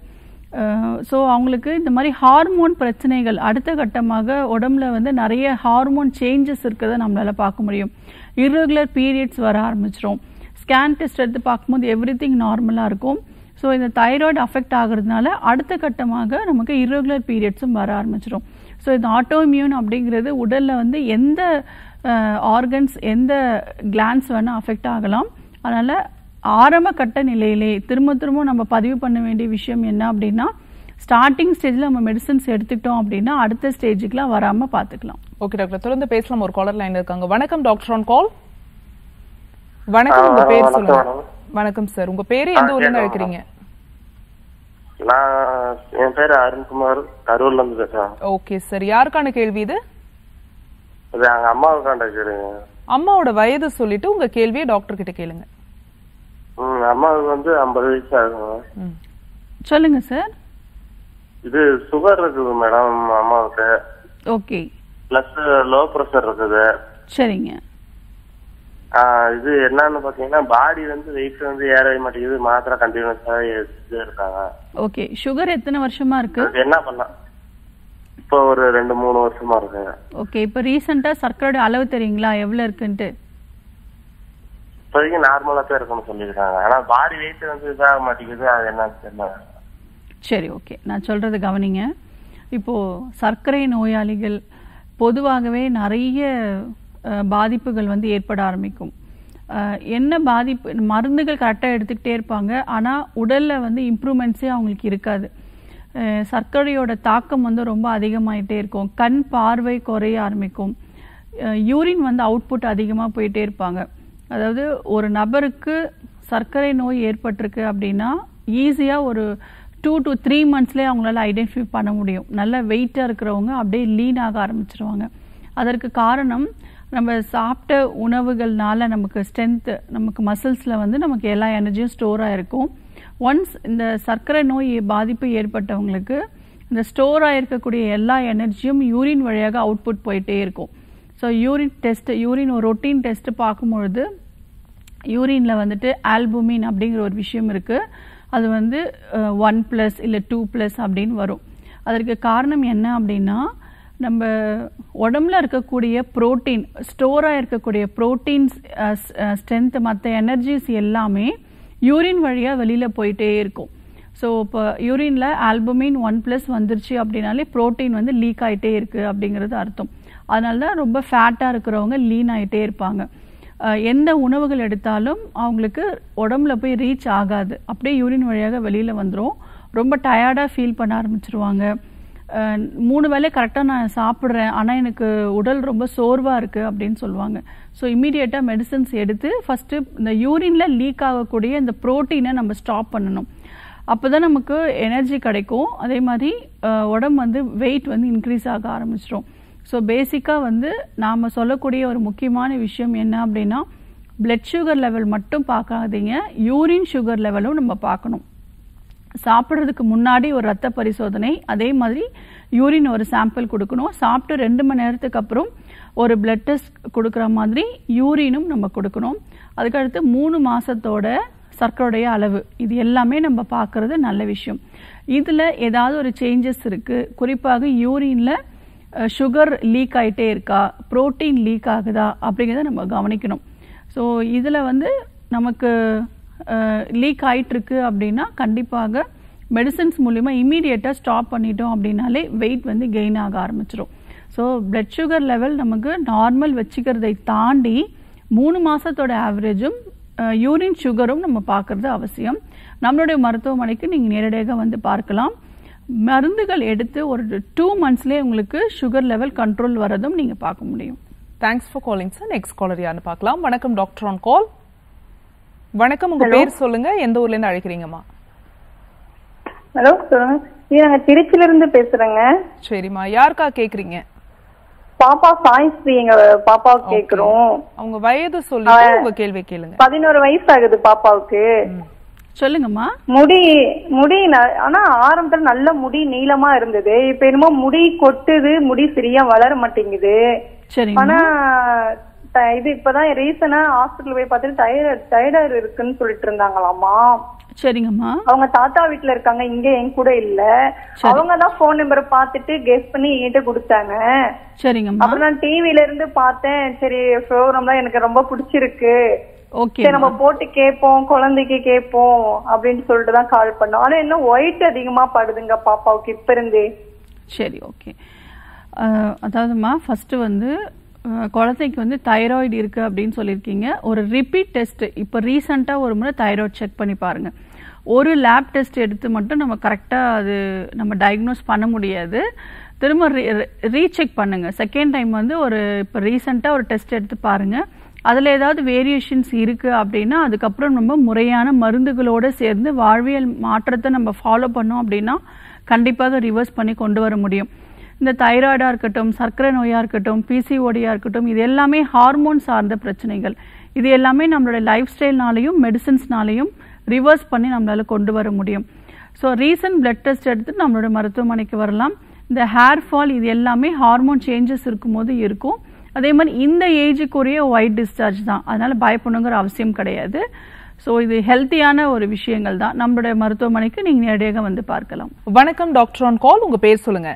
ஸோ அவங்களுக்கு இந்த மாதிரி ஹார்மோன் பிரச்சனைகள் அடுத்த கட்டமாக உடம்புல வந்து நிறைய ஹார்மோன் சேஞ்சஸ் இருக்கிறத நம்மளால் பார்க்க முடியும். இர்ரெகுலர் பீரியட்ஸ் வர ஆரம்பிச்சிடும். ஸ்கேன் டெஸ்ட் எடுத்து பார்க்கும்போது எவ்ரிதிங் நார்மலாக இருக்கும். ஸோ இந்த தைராய்டு அஃபெக்ட் ஆகுறதுனால அடுத்த கட்டமாக நமக்கு இர்ரெகுலர் பீரியட்ஸும் வர ஆரம்பிச்சிடும். ஸோ இந்த ஆட்டோஇம்யூன் அப்படிங்கிறது உடலில் வந்து எந்த ஆர்கன்ஸ் எந்த கிளான்ஸ் வேணால் அஃபெக்ட் ஆகலாம். அதனால் ஆரம்ப கட்ட நிலையிலே திரும்ப நம்ம பதிவு பண்ண வேண்டிய விஷயம் என்ன அப்படின்னா, ஸ்டார்டிங் ஸ்டேஜில் நம்ம மெடிசன்ஸ் எடுத்துக்கிட்டோம் அப்படின்னா அடுத்த ஸ்டேஜுக்குலாம் வராமல் பார்த்துக்கலாம். ஓகே டாக்டர், தொடர்ந்து பேசலாம். ஒரு காலர் லைன் இருக்காங்க. வணக்கம் டாக்டர் ஆன் கால். வணக்கம், உங்க பேர் சொல்லுங்க. வணக்கம் சார், உங்க பேரு எந்த ஊர்ல இருந்து அழைக்கிறீங்க? என் பேரு அருண்குமார், கரூர்ல இருந்து பேசுறேன். ஓகே சார், யாருக்கான கேள்வி இது? அம்மாவுக்காண்ட கேளுங்க. அம்மாவோட வயது சொல்லிட்டு உங்க கேள்வியை டாக்டர் கிட்ட கேளுங்க. அம்மாவுக்கு வந்து 50 வயசு ஆகுங்க. சொல்லுங்க சார். இது சுகர் இருக்குது மேடம் அம்மாவுக்கு. ஓகே. பிளஸ் லோ பிரஷர் இருக்குது. சரிங்க. இது என்னன்னு பாத்தீங்கன்னா பாடி வந்து வெயிட் வந்து ஏறவே மாட்டேங்குது, மாத்திரை கண்டினியூஸா எடுத்துட்டே இருக்காங்க. ஓகே. சுகர் எத்தனை வருஷமா இருக்கு? என்ன பண்ணலாம்? இப்போ ஒரு 2-3 வருஷமா இருக்கு. ஓகே. இப்போ ரீசெண்டா சர்க்கரையோட அளவு தெரியுங்களா எவ்வளவு இருக்குன்ட்டு? இப்போதைக்கு நார்மலா தான் இருக்குன்னு சொல்லியிருக்காங்க. ஆனா பாடி வெயிட் வந்து இதாக மாட்டேங்குது, அது என்னன்னு தெரியல. சரி, ஓகே, நான் சொல்றது கவனிங்க. இப்போ சர்க்கரை நோயாளிகள் பொதுவாகவே நிறைய பாதிப்புகள் வந்து ஏற்பட ஆரம்பிக்கும். என்ன பாதிப்பு, மருந்துகள் கரெக்டாக எடுத்துக்கிட்டே இருப்பாங்க, ஆனால் உடலில் வந்து இம்ப்ரூவ்மெண்ட்ஸே அவங்களுக்கு இருக்காது. சர்க்கரையோட தாக்கம் வந்து ரொம்ப அதிகமாகிட்டே இருக்கும். கண் பார்வை குறைய ஆரம்பிக்கும். யூரின் வந்து அவுட்புட் அதிகமாக போயிட்டே இருப்பாங்க. அதாவது ஒரு நபருக்கு சர்க்கரை நோய் ஏற்பட்டிருக்கு அப்படின்னா ஈஸியாக ஒரு 2 to 3 monthsலேயே அவங்களால ஐடென்டிஃபை பண்ண முடியும். நல்ல வெயிட்டாக இருக்கிறவங்க அப்படியே லீன் ஆக ஆரம்பிச்சிருவாங்க. அதற்கு காரணம் நம்ம சாப்பிட்ட உணவுகள்னால நமக்கு ஸ்ட்ரென்த், நமக்கு மசில்ஸில் வந்து நமக்கு எல்லா எனர்ஜியும் ஸ்டோர் ஆகிருக்கும். ஒன்ஸ் இந்த சர்க்கரை நோய் பாதிப்பு ஏற்பட்டவங்களுக்கு இந்த ஸ்டோர் ஆகிருக்கக்கூடிய எல்லா எனர்ஜியும் யூரின் வழியாக அவுட்புட் போயிட்டே இருக்கும். ஸோ யூரின் ஒரு ரொட்டீன் டெஸ்ட்டு பார்க்கும்பொழுது யூரினில் வந்துட்டு ஆல்புமின் அப்படிங்கிற ஒரு விஷயம் இருக்குது. அது வந்து 1+ இல்லை 2+ அப்படின்னு வரும். அதற்கு காரணம் என்ன அப்படின்னா, நம்ம உடம்புல இருக்கக்கூடிய புரோட்டீன், ஸ்டோராக இருக்கக்கூடிய புரோட்டீன்ஸ், ஸ்ட்ரென்த், மற்ற எனர்ஜிஸ் எல்லாமே யூரின் வழியாக வெளியில் போயிட்டே இருக்கும். ஸோ இப்போ யூரினில் ஆல்புமின் 1+ வந்துருச்சு அப்படின்னாலே புரோட்டீன் வந்து லீக் ஆகிட்டே இருக்குது அப்படிங்கிறது அர்த்தம். அதனால தான் ரொம்ப ஃபேட்டாக இருக்கிறவங்க லீன் ஆகிட்டே இருப்பாங்க. எந்த உணவுகள் எடுத்தாலும் அவங்களுக்கு உடம்புல போய் ரீச் ஆகாது, அப்படியே யூரின் வழியாக வெளியில் வந்துடும். ரொம்ப டயர்டாக ஃபீல் பண்ண ஆரம்பிச்சிருவாங்க. 3 வேளை கரெக்டாக நான் சாப்பிட்றேன், ஆனால் எனக்கு உடல் ரொம்ப சோர்வாக இருக்குது அப்படின்னு சொல்லுவாங்க. ஸோ இம்மீடியட்டாக மெடிசன்ஸ் எடுத்து ஃபஸ்ட்டு இந்த யூரினில் லீக் ஆகக்கூடிய இந்த ப்ரோட்டீனை நம்ம ஸ்டாப் பண்ணணும். அப்போ தான் நமக்கு எனர்ஜி கிடைக்கும். அதே மாதிரி உடம்பு வந்து வெயிட் வந்து இன்க்ரீஸ் ஆக ஆரம்பிச்சிடும். ஸோ பேசிக்காக வந்து நாம் சொல்லக்கூடிய ஒரு முக்கியமான விஷயம் என்ன அப்படின்னா, பிளட் சுகர் லெவல் மட்டும் பார்க்காதீங்க, யூரின் சுகர் லெவலும் நம்ம பார்க்கணும். சாப்பிட்றதுக்கு முன்னாடி ஒரு ரத்த பரிசோதனை, அதே மாதிரி யூரின் ஒரு சாம்பிள் கொடுக்கணும். சாப்பிட்டு 2 மணி நேரத்துக்கு அப்புறம் ஒரு பிளட் டெஸ்ட் கொடுக்குற மாதிரி யூரினும் நம்ம கொடுக்கணும். அதுக்கடுத்து 3 மாதத்தோட சர்க்கரையுடைய அளவு, இது எல்லாமே நம்ம பார்க்குறது நல்ல விஷயம். இதில் ஏதாவது ஒரு சேஞ்சஸ் இருக்குது, குறிப்பாக யூரினில் சுகர் லீக் ஆகிட்டே இருக்கா, புரோட்டீன் லீக் ஆகுதா அப்படிங்கிறத நம்ம கவனிக்கணும். ஸோ இதில் வந்து நமக்கு லீக் ஆகிட்டுருக்கு அப்படின்னா கண்டிப்பாக மெடிசன்ஸ் மூலிமா இம்மீடியட்டாக ஸ்டாப் பண்ணிட்டோம் அப்படின்னாலே வெயிட் வந்து கெயின் ஆக ஆரம்பிச்சிடும். ஸோ பிளட் சுகர் லெவல் நமக்கு நார்மல் வச்சுக்கிறதை தாண்டி 3 மாதத்தோட ஆவரேஜும் யூரின் சுகரும் நம்ம பார்க்குறது அவசியம். நம்மளுடைய மருத்துவமனைக்கு நீங்கள் நேரடியாக வந்து பார்க்கலாம். மருந்துகள் எடுத்து ஒரு 2 monthsலேயே உங்களுக்கு சுகர் லெவல் கண்ட்ரோல் வரதும் நீங்கள் பார்க்க முடியும். Thanks for calling sir. Next caller யாருன்னு பார்க்கலாம். வணக்கம் டாக்டர் ஆன் கால். வணக்கம், உங்க பேர் சொல்லுங்க, எந்த ஊர்ல இருந்து அழைக்கிறீங்கம்மா? ஹலோ சொல்லுங்க. நாங்க திருச்சியில இருந்து பேசுறேங்க. சரிம்மா, யாருக்கா கேக்குறீங்க? பாப்பா சாய்ஸ்ரீ, எங்க பாப்பாவுக்கு கேக்குறோம். அவங்க வயது சொல்லிட்டு உங்க கேள்வி கேளுங்க. 11 வயசு ஆகுது பாப்பாவுக்கு. சொல்லுங்கம்மா. முடி ஆனா ஆரம்பத்துல நல்ல முடி நீளமா இருந்தது, இப்ப என்னமோ முடி கொட்டுது, முடி சரியா வளர மாட்டேங்குது. ஆனா இது இப்பதான் ரீசனா ஹாஸ்பிட்டல் போய் பார்த்துட்டு தைராய்டு இருக்குன்னு சொல்லிட்டு இருந்தாங்களாமா. சரிங்கம்மா. அவங்க தாத்தா வீட்டுல இருக்காங்க, இங்க என் கூட இல்ல. அவங்கதான் போன் நம்பரை பார்த்துட்டு கெஸ் பண்ணி என்கிட்ட கொடுத்தாங்க. சரிங்கம்மா. அப்புறம் நான் டிவில இருந்து பார்த்தேன், சரி ப்ரோக்ராம்லாம் எனக்கு ரொம்ப பிடிச்சிருக்கு, சரி நம்ம போட்டு கேட்போம், குழந்தைக்கு கேட்போம் அப்படின்னு சொல்லிட்டு தான் கால் பண்ணோம். ஆனா இன்னும் ஒயிட் அதிகமா படுதுங்க பாப்பாவுக்கு இப்ப இருந்தே. சரி, ஓகே. அதாவதுமா ஃபர்ஸ்ட் வந்து குழந்தைக்கு வந்து தைராய்டு இருக்குது அப்படின்னு சொல்லியிருக்கீங்க. ஒரு ரிப்பீட் டெஸ்ட், இப்போ ரீசெண்டாக ஒரு முறை தைராய்டு செக் பண்ணி பாருங்கள். ஒரு லேப் டெஸ்ட் எடுத்து மட்டும் நம்ம கரெக்டாக அது நம்ம டயக்னோஸ் பண்ண முடியாது. திரும்ப ரீசெக் பண்ணுங்கள். செகண்ட் டைம் வந்து இப்போ ரீசெண்டாக ஒரு டெஸ்ட் எடுத்து பாருங்கள். அதில் ஏதாவது வேரியேஷன்ஸ் இருக்குது அப்படின்னா அதுக்கப்புறம் நம்ம முறையான மருந்துகளோடு சேர்ந்து வாழ்வியல் மாற்றத்தை நம்ம ஃபாலோ பண்ணோம் அப்படின்னா கண்டிப்பாக ரிவர்ஸ் பண்ணி கொண்டு வர முடியும். இந்த தைராய்டாக இருக்கட்டும், சர்க்கரை நோயாக இருக்கட்டும், பிசிஓடியாக இருக்கட்டும், இது எல்லாமே ஹார்மோன் சார்ந்த பிரச்சனைகள். இது எல்லாமே நம்மளோட லைஃப் ஸ்டைல்னாலையும் மெடிசன்ஸ்னாலையும் ரிவர்ஸ் பண்ணி நம்மளால் கொண்டு வர முடியும். ஸோ ரீசன்ட் பிளட் டெஸ்ட் எடுத்து நம்மளோட மருத்துவமனைக்கு வரலாம். இந்த ஹேர் ஃபால் இது எல்லாமே ஹார்மோன் சேஞ்சஸ் இருக்கும்போது இருக்கும். அதே மாதிரி இந்த ஏஜுக்குரிய ஒயிட் டிஸ்சார்ஜ் தான், அதனால பயப்படணுங்கிற அவசியம் கிடையாது. ஸோ இது ஹெல்த்தியான ஒரு விஷயங்கள் தான். நம்மளுடைய மருத்துவமனைக்கு நீங்கள் நேரடியாக வந்து பார்க்கலாம். வணக்கம் டாக்டர் ஆன் கால், உங்க பேர் சொல்லுங்க.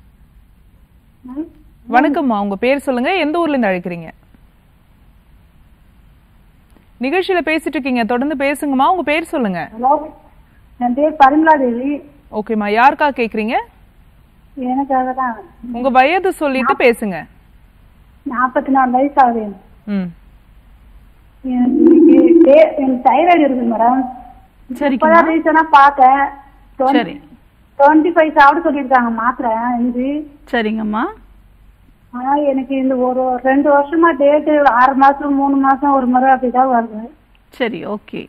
வணக்கம்மா, உங்க பேர் சொல்லுங்க, எந்த ஊர்ல இருந்து அழைக்கிறீங்க? நிகழ்ச்சியில பேசிட்டு இருக்கீங்க, தொடர்ந்து பேசுங்கம்மா. உங்க பேர் சொல்லுங்க. என் பேர் பரிமலா தேவி. ஓகேம்மா, யாருக்கா கேக்குறீங்க? எனக்காக தான். உங்க வயது சொல்லிட்டு பேசுங்க. 44 வயசு ஆகுது. எனக்கு தைராய்டு இருக்கு மேடம். சரி, ரீசனா பார்த்தேன். 25 சாப்பிட சொல்லிருக்காங்க மாத்திரை இது. சரிங்கம்மா. ஆனா எனக்கு இந்த ஒரு 2 வருஷமா டேட்டு 6 மாசம் 3 மாசம் ஒரு முறை அப்படிதான் வருது. சரி, ஓகே.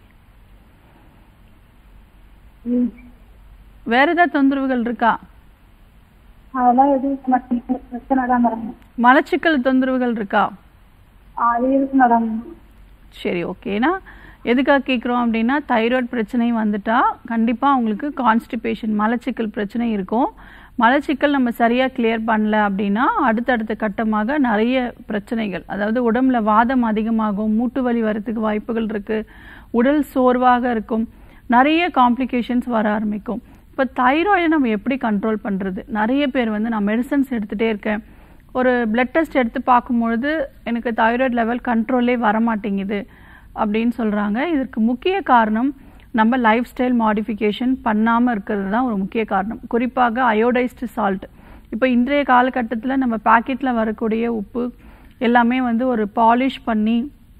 வேற ஏதாவது தொந்தரவுகள் இருக்கா? அதெல்லாம் எதுவும் பிரச்சனை தான் மேடம். மலச்சிக்கல் தொந்தரவுகள் இருக்கா? அது இருக்கு மேடம். சரி, ஓகேனா எதுக்காக கேட்குறோம் அப்படின்னா தைராய்டு பிரச்சனை வந்துட்டா கண்டிப்பாக அவங்களுக்கு கான்ஸ்டிபேஷன் மலச்சிக்கல் பிரச்சனை இருக்கும். மலச்சிக்கல் நம்ம சரியாக கிளியர் பண்ணல அப்படின்னா அடுத்தடுத்த கட்டமாக நிறைய பிரச்சனைகள், அதாவது உடம்புல வாதம் அதிகமாகும், மூட்டு வலி வரத்துக்கு வாய்ப்புகள் இருக்குது, உடல் சோர்வாக இருக்கும், நிறைய காம்ப்ளிகேஷன்ஸ் வர ஆரம்பிக்கும். இப்போ தைராய்டை நம்ம எப்படி கண்ட்ரோல் பண்ணுறது? நிறைய பேர் வந்து நான் மெடிசன்ஸ் எடுத்துகிட்டே இருக்கேன், ஒரு பிளட் டெஸ்ட் எடுத்து பார்க்கும்பொழுது எனக்கு தைராய்டு லெவல் கண்ட்ரோலே வரமாட்டேங்குது அப்படின்னு சொல்கிறாங்க. இதற்கு முக்கிய காரணம் நம்ம லைஃப் ஸ்டைல் மாடிஃபிகேஷன் பண்ணாமல் இருக்கிறது தான் ஒரு முக்கிய காரணம். குறிப்பாக அயோடைஸ்டு சால்ட். இப்போ இன்றைய காலகட்டத்தில் நம்ம பாக்கெட்டில் வரக்கூடிய உப்பு எல்லாமே வந்து ஒரு பாலிஷ் பண்ணி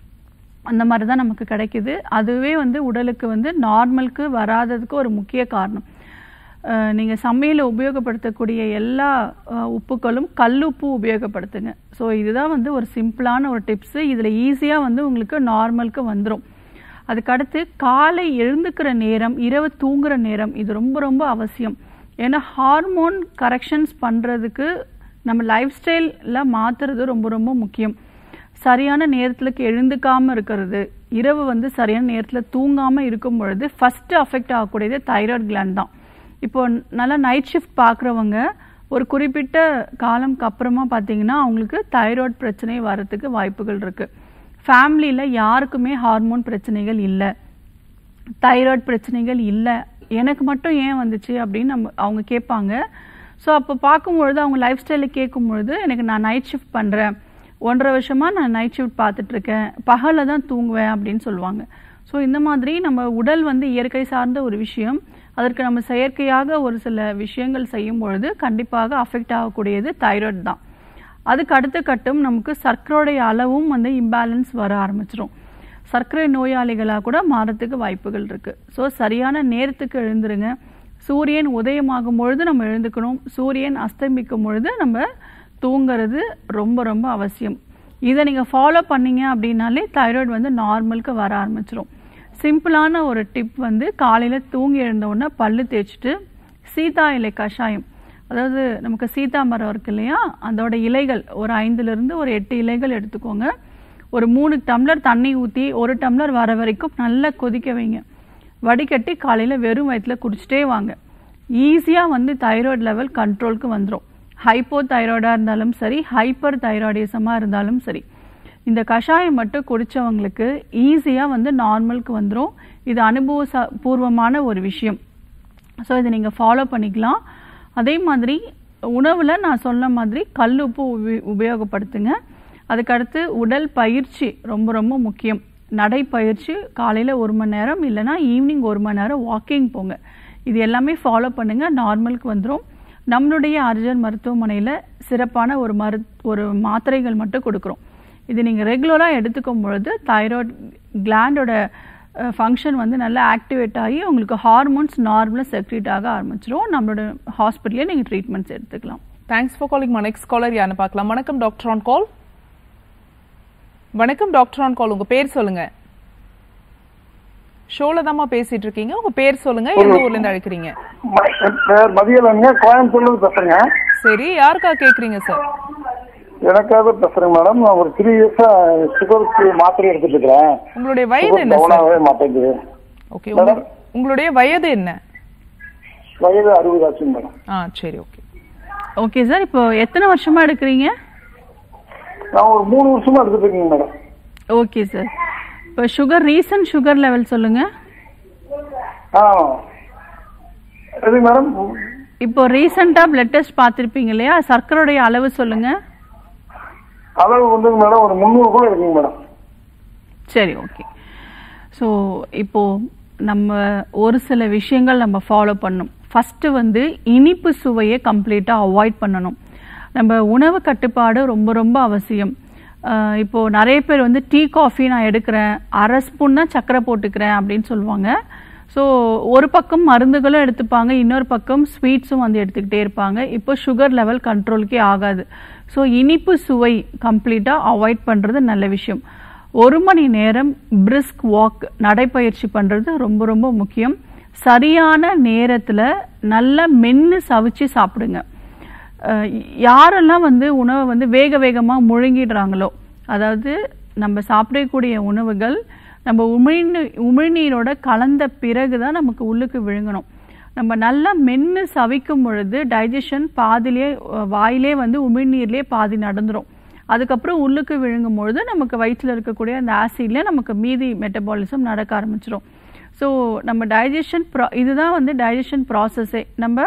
அந்த மாதிரி தான் நமக்கு கிடைக்குது. அதுவே வந்து உடலுக்கு வந்து நார்மலுக்கு வராததுக்கு ஒரு முக்கிய காரணம். நீங்கள் சமையலில் உபயோகப்படுத்தக்கூடிய எல்லா உப்புக்களும் கல்லுப்பு உபயோகப்படுத்துங்க. ஸோ இதுதான் வந்து ஒரு சிம்பிளான ஒரு டிப்ஸு. இதில் ஈஸியாக வந்து உங்களுக்கு நார்மலுக்கு வந்துடும். அதுக்கடுத்து காலை எழுந்துக்கிற நேரம், இரவு தூங்குகிற நேரம், இது ரொம்ப ரொம்ப அவசியம். ஏன்னா ஹார்மோன் கரெக்ஷன்ஸ் பண்ணுறதுக்கு நம்ம லைஃப் ஸ்டைலில் மாற்றுறது ரொம்ப ரொம்ப முக்கியம். சரியான நேரத்துக்கு எழுந்துக்காமல் இருக்கிறது, இரவு வந்து சரியான நேரத்தில் தூங்காமல் இருக்கும் பொழுது ஃபஸ்ட்டு அஃபெக்ட் ஆகக்கூடியது தைராய்டு கிளாண்ட் தான். இப்போ நல்லா நைட் ஷிஃப்ட் பார்க்குறவங்க ஒரு குறிப்பிட்ட காலம்க்கு அப்புறமா பார்த்தீங்கன்னா அவங்களுக்கு தைராய்டு பிரச்சனை வரத்துக்கு வாய்ப்புகள் இருக்குது. ஃபேமிலியில் யாருக்குமே ஹார்மோன் பிரச்சனைகள் இல்லை, தைராய்டு பிரச்சனைகள் இல்லை, எனக்கு மட்டும் ஏன் வந்துச்சு அப்படின்னு அவங்க கேட்பாங்க. ஸோ அப்போ பார்க்கும்பொழுது அவங்க லைஃப் ஸ்டைலில் கேட்கும்பொழுது எனக்கு நான் நைட் ஷிஃப்ட் பண்ணுறேன், 1.5 வருஷமாக நான் நைட் ஷிஃப்ட் பார்த்துட்ருக்கேன், பகலில் தான் தூங்குவேன் அப்படின்னு சொல்லுவாங்க. ஸோ இந்த மாதிரி நம்ம உடல் வந்து இயற்கை சார்ந்த ஒரு விஷயம், அதற்கு நம்ம செயற்கையாக ஒரு சில விஷயங்கள் செய்யும் பொழுது கண்டிப்பாக அஃபெக்ட் ஆகக்கூடியது தைராய்டு தான். அதுக்கு அடுத்த கட்டம் நமக்கு சர்க்கரையோடைய அளவும் வந்து இம்பேலன்ஸ் வர ஆரம்பிச்சிடும். சர்க்கரை நோயாளிகளாக கூட மாறத்துக்கு வாய்ப்புகள் இருக்குது. ஸோ சரியான நேரத்துக்கு எழுந்துருங்க. சூரியன் உதயமாகும் பொழுது நம்ம எழுந்துக்கணும், சூரியன் அஸ்தமிக்கும் பொழுது நம்ம தூங்கிறது ரொம்ப ரொம்ப அவசியம். இதை நீங்கள் ஃபாலோ பண்ணீங்க அப்படின்னாலே தைராய்டு வந்து நார்மலுக்கு வர ஆரம்பிச்சிடும். சிம்பிளான ஒரு டிப் வந்து காலையில் தூங்கி எழுந்தவுடனே பல்லு தேய்ச்சிட்டு சீதா இலை கஷாயம், அதாவது நமக்கு சீதா மரம் இருக்கு இல்லையா, அதோட இலைகள் ஒரு 5லிருந்து ஒரு 8 இலைகள் எடுத்துக்கோங்க. ஒரு 3 டம்ளர் தண்ணி ஊற்றி 1 டம்ளர் வர வரைக்கும் நல்லா கொதிக்க வைங்க. வடிகட்டி காலையில் வெறும் வயிற்றில் குடிச்சிட்டே வாங்க. ஈஸியாக வந்து தைராய்டு லெவல் கண்ட்ரோலுக்கு வந்துடும். ஹைப்போ தைராய்டாக இருந்தாலும் சரி, ஹைப்பர் தைராய்டிசமாக இருந்தாலும் சரி, இந்த கஷாயம் மட்டும் குடித்தவங்களுக்கு ஈஸியாக வந்து நார்மலுக்கு வந்துடும். இது அனுபவபூர்வமான ஒரு விஷயம். ஸோ இதை நீங்கள் ஃபாலோ பண்ணிக்கலாம். அதே மாதிரி உணவில் நான் சொன்ன மாதிரி கல் உப்பு உபயோகப்படுத்துங்க. அதுக்கடுத்து உடல் பயிற்சி ரொம்ப ரொம்ப முக்கியம். நடைப்பயிற்சி காலையில் 1 மணி நேரம், இல்லைனா ஈவினிங் 1 மணி நேரம் வாக்கிங் போங்க. இது எல்லாமே ஃபாலோ பண்ணுங்கள், நார்மலுக்கு வந்துடும். நம்மளுடைய ஆர்ஜன் மருத்துவமனையில் சிறப்பான ஒரு மாத்திரைகள் மட்டும் கொடுக்குறோம். இது நீங்கள் ரெகுலராக எடுத்துக்கும் பொழுது தைராய்டு கிளாண்டோட ஃபங்க்ஷன் வந்து நல்லா ஆக்டிவேட் ஆகி உங்களுக்கு ஹார்மோன்ஸ் நார்மலாக செக்ரேட் ஆக ஆரம்பிச்சிடும். நம்மளோட ஹாஸ்பிட்டலே நீங்கள் ட்ரீட்மெண்ட்ஸ் எடுத்துக்கலாம். Thanks for calling. Next caller யாருன்னு பார்க்கலாம். வணக்கம் டாக்டர் ஆன் கால். வணக்கம் டாக்டர் ஆன் கால், உங்க பேர் சொல்லுங்க. ஷோல தாமா பேசிட்டு இருக்கீங்க, உங்க பேர் சொல்லுங்க, எந்த ஊர்ல இருந்து அழைக்கிறீங்க? மதியலங்க, கோயம்புத்தூர்ல பேசுறேங்க. சரி, யாருக்கா கேக்குறீங்க சார்? எனக்காக பேசுறேன் மேடம். நான் ஒரு 3 இயர்ஸா சுகருக்கு மாத்திரை எடுத்துட்டு இருக்கிறேன். உங்களுடைய வயது என்ன சார்? மாட்டேங்குது. ஓகே, உங்களுடைய வயது என்ன? வயது 60 ஆச்சு மேடம். சரி, ஓகே ஓகே சார். இப்போ எத்தனை வருஷமா எடுக்கிறீங்க? நான் ஒரு 3 வருஷமா எடுத்துட்டு இருக்கேன் மேடம். Okay sir. இப்போ சுகர், ரீசன்ட் சுகர் லெவல் சொல்லுங்க. எது மேடம்? இப்போ ரீசெண்டா பிளட் டெஸ்ட் பார்த்திருப்பீங்க இல்லையா, சர்க்கரையோட அளவு சொல்லுங்க. அளவு வந்து மேடம் ஒரு 300 கூட இருக்குங்க மேடம். சரி, ஓகே. ஸோ இப்போ நம்ம ஒரு சில விஷயங்கள் நம்ம ஃபாலோ பண்ணணும். ஃபஸ்ட்டு வந்து இனிப்பு சுவையை கம்ப்ளீட்டாக அவாய்ட் பண்ணணும். நம்ம உணவு கட்டுப்பாடு ரொம்ப ரொம்ப அவசியம். இப்போது நிறைய பேர் வந்து டீ காஃபி நான் எடுக்கிறேன், 1/2 ஸ்பூன் தான் சர்க்கரை போட்டுக்கிறேன் அப்படின்னு சொல்லுவாங்க. ஸோ ஒரு பக்கம் மருந்துகளும் எடுத்துப்பாங்க, இன்னொரு பக்கம் ஸ்வீட்ஸும் வந்து எடுத்துக்கிட்டே இருப்பாங்க. இப்போ சுகர் லெவல் கண்ட்ரோலுக்கே ஆகாது. ஸோ இனிப்பு சுவை கம்ப்ளீட்டாக அவாய்ட் பண்ணுறது நல்ல விஷயம். 1 மணி நேரம் பிரிஸ்க் வாக், நடைப்பயிற்சி பண்ணுறது ரொம்ப ரொம்ப முக்கியம். சரியான நேரத்தில் நல்லா மென்று சவிச்சு சாப்பிடுங்க. யாரெல்லாம் வந்து உணவை வந்து வேக வேகமாக முழுங்கிடுறாங்களோ, அதாவது நம்ம சாப்பிடக்கூடிய உணவுகள் நம்ம உமிழ்நீரோட கலந்த பிறகு தான் நமக்கு உள்ளுக்கு விழுங்கணும். நம்ம நல்லா மென்று சவிக்கும் பொழுது டைஜஷன் பாதிலே வாயிலே வந்து உமிழ்நீர்லேயே பாதி நடந்துடும். அதுக்கப்புறம் உள்ளுக்கு விழுங்கும் பொழுது நமக்கு வயிற்றில் இருக்கக்கூடிய அந்த ஆசிட்லேயே நமக்கு மீதி மெட்டபாலிசம் நடக்க ஆரம்பிச்சிடும். ஸோ நம்ம இதுதான் வந்து டைஜஷன் ப்ராசஸே. நம்ம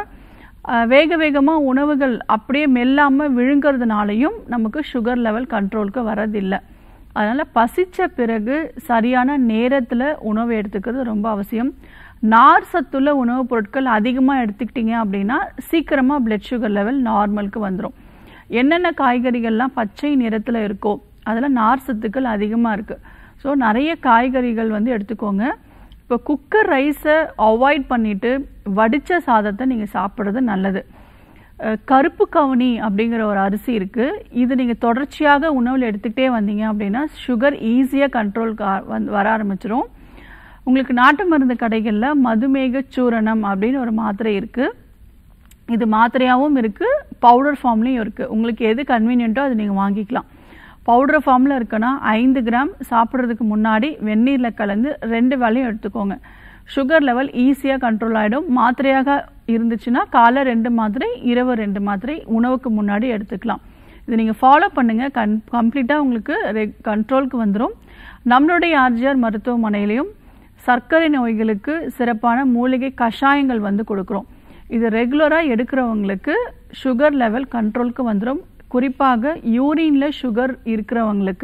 வேகமாக உணவுகள் அப்படியே மெல்லாமல் விழுங்கிறதுனாலையும் நமக்கு சுகர் லெவல் கண்ட்ரோலுக்கு வரதில்லை. அதனால் பசித்த பிறகு சரியான நேரத்தில் உணவு எடுத்துக்கிறது ரொம்ப அவசியம். நார் சத்துள்ள உணவுப் பொருட்கள் அதிகமாக எடுத்துக்கிட்டிங்க அப்படின்னா சீக்கிரமாக பிளட் சுகர் லெவல் நார்மலுக்கு வந்துடும். என்னென்ன காய்கறிகள்லாம் பச்சை நிறத்தில் இருக்கோ அதில் நார் சத்துக்கள் அதிகமாக இருக்குது. ஸோ நிறைய காய்கறிகள் வந்து எடுத்துக்கோங்க. இப்போ குக்கர் ரைஸை அவாய்ட் பண்ணிவிட்டு வடித்த சாதத்தை நீங்கள் சாப்பிட்றது நல்லது. கருப்பு கவுனி அப்படிங்கிற ஒரு அரிசி இருக்குது. இது நீங்கள் தொடர்ச்சியாக உணவில் எடுத்துக்கிட்டே வந்தீங்க அப்படின்னா சுகர் ஈஸியாக கண்ட்ரோலுக்கு வர ஆரம்பிச்சிடும். உங்களுக்கு நாட்டு மருந்து கடைகளில் மதுமேக சூரணம் அப்படின்னு ஒரு மாத்திரை இருக்குது. இது மாத்திரையாகவும் இருக்குது, பவுடர் ஃபார்ம்லேயும் இருக்குது. உங்களுக்கு எது கன்வீனியன்ட்டோ அது நீங்கள் வாங்கிக்கலாம். பவுடர் ஃபார்மில் இருக்குன்னா 5 கிராம் சாப்பிட்றதுக்கு முன்னாடி வெந்நீரில் கலந்து 2 வேளையும் எடுத்துக்கோங்க. சுகர் லெவல் ஈஸியாக கண்ட்ரோல் ஆகிடும். மாத்திரையாக இருந்துச்சுன்னா காலை 2 மாத்திரை, இரவு 2 மாத்திரை உணவுக்கு முன்னாடி எடுத்துக்கலாம். இது நீங்கள் ஃபாலோ பண்ணுங்கள், கம்ப்ளீட்டாக உங்களுக்கு கண்ட்ரோலுக்கு வந்துடும். நம்மளுடைய ஆர்ஜிஆர் மருத்துவமனையிலையும் சர்க்கரை நோய்களுக்கு சிறப்பான மூலிகை கஷாயங்கள் வந்து கொடுக்குறோம். இது ரெகுலராக எடுக்கிறவங்களுக்கு சுகர் லெவல் கண்ட்ரோலுக்கு வந்துடும். குறிப்பாக யூரினில் சுகர் இருக்கிறவங்களுக்கு,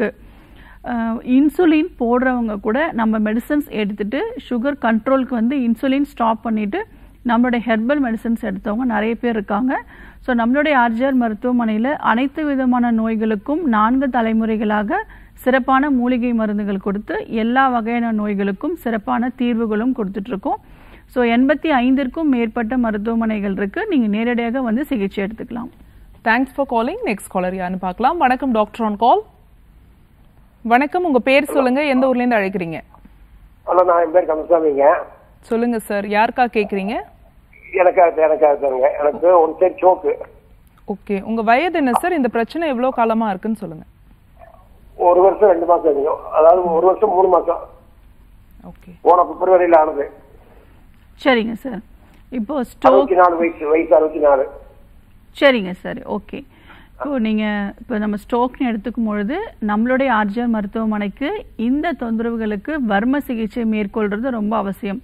இன்சுலின் போடுறவங்க கூட நம்ம மெடிசன்ஸ் எடுத்துகிட்டு சுகர் கண்ட்ரோலுக்கு வந்து இன்சுலின் ஸ்டாப் பண்ணிவிட்டு நம்மளுடைய ஹெர்பல் மெடிசன்ஸ் எடுத்தவங்க நிறைய பேர் இருக்காங்க. ஸோ நம்மளுடைய ஆர்ஜிஆர் மருத்துவமனையில் அனைத்து விதமான நோய்களுக்கும் 4 தலைமுறைகளாக சிறப்பான மூலிகை மருந்துகள் கொடுத்து எல்லா வகையான நோய்களுக்கும் சிறப்பான தீர்வுகளும் கொடுத்துட்ருக்கோம். ஸோ 85க்கும் மேற்பட்ட மருத்துவமனைகள் இருக்குது. நீங்கள் நேரடியாக வந்து சிகிச்சை எடுத்துக்கலாம். Thanks for calling. Next caller யாருன்னு பார்க்கலாம். வணக்கம் டாக்டர் ஆன் கால். வணக்கம், உங்க பேர் சொல்லுங்க, எந்த ஊர்ல இருந்து அழைக்கிறீங்க? ஹலோ, நான் என் பேர் கந்தசாமிங்க. சொல்லுங்க சார், யாருக்கா கேக்குறீங்க? எனக்கு ஒரு சைடு சோக்கு. ஓகே, உங்க வயது என்ன சார்? இந்த பிரச்சனை எவ்வளவு காலமா இருக்குன்னு சொல்லுங்க. 1 வருஷம் 2 மாசம் இருக்கும். அதாவது 1 வருஷம் 3 மாசம். ஓகே, போன பிப்ரவரியில் ஆனது. சரிங்க சார். இப்போ 64 வயசு 64. சரிங்க சார், ஓகே. இப்போ நம்ம ஸ்ட்ரோக்னு எடுத்துக்கும் பொழுது நம்மளுடைய ஆர்ஜிஆர் மருத்துவமனைக்கு இந்த தொந்தரவுகளுக்கு வர்ம சிகிச்சை மேற்கொள்றது ரொம்ப அவசியம்.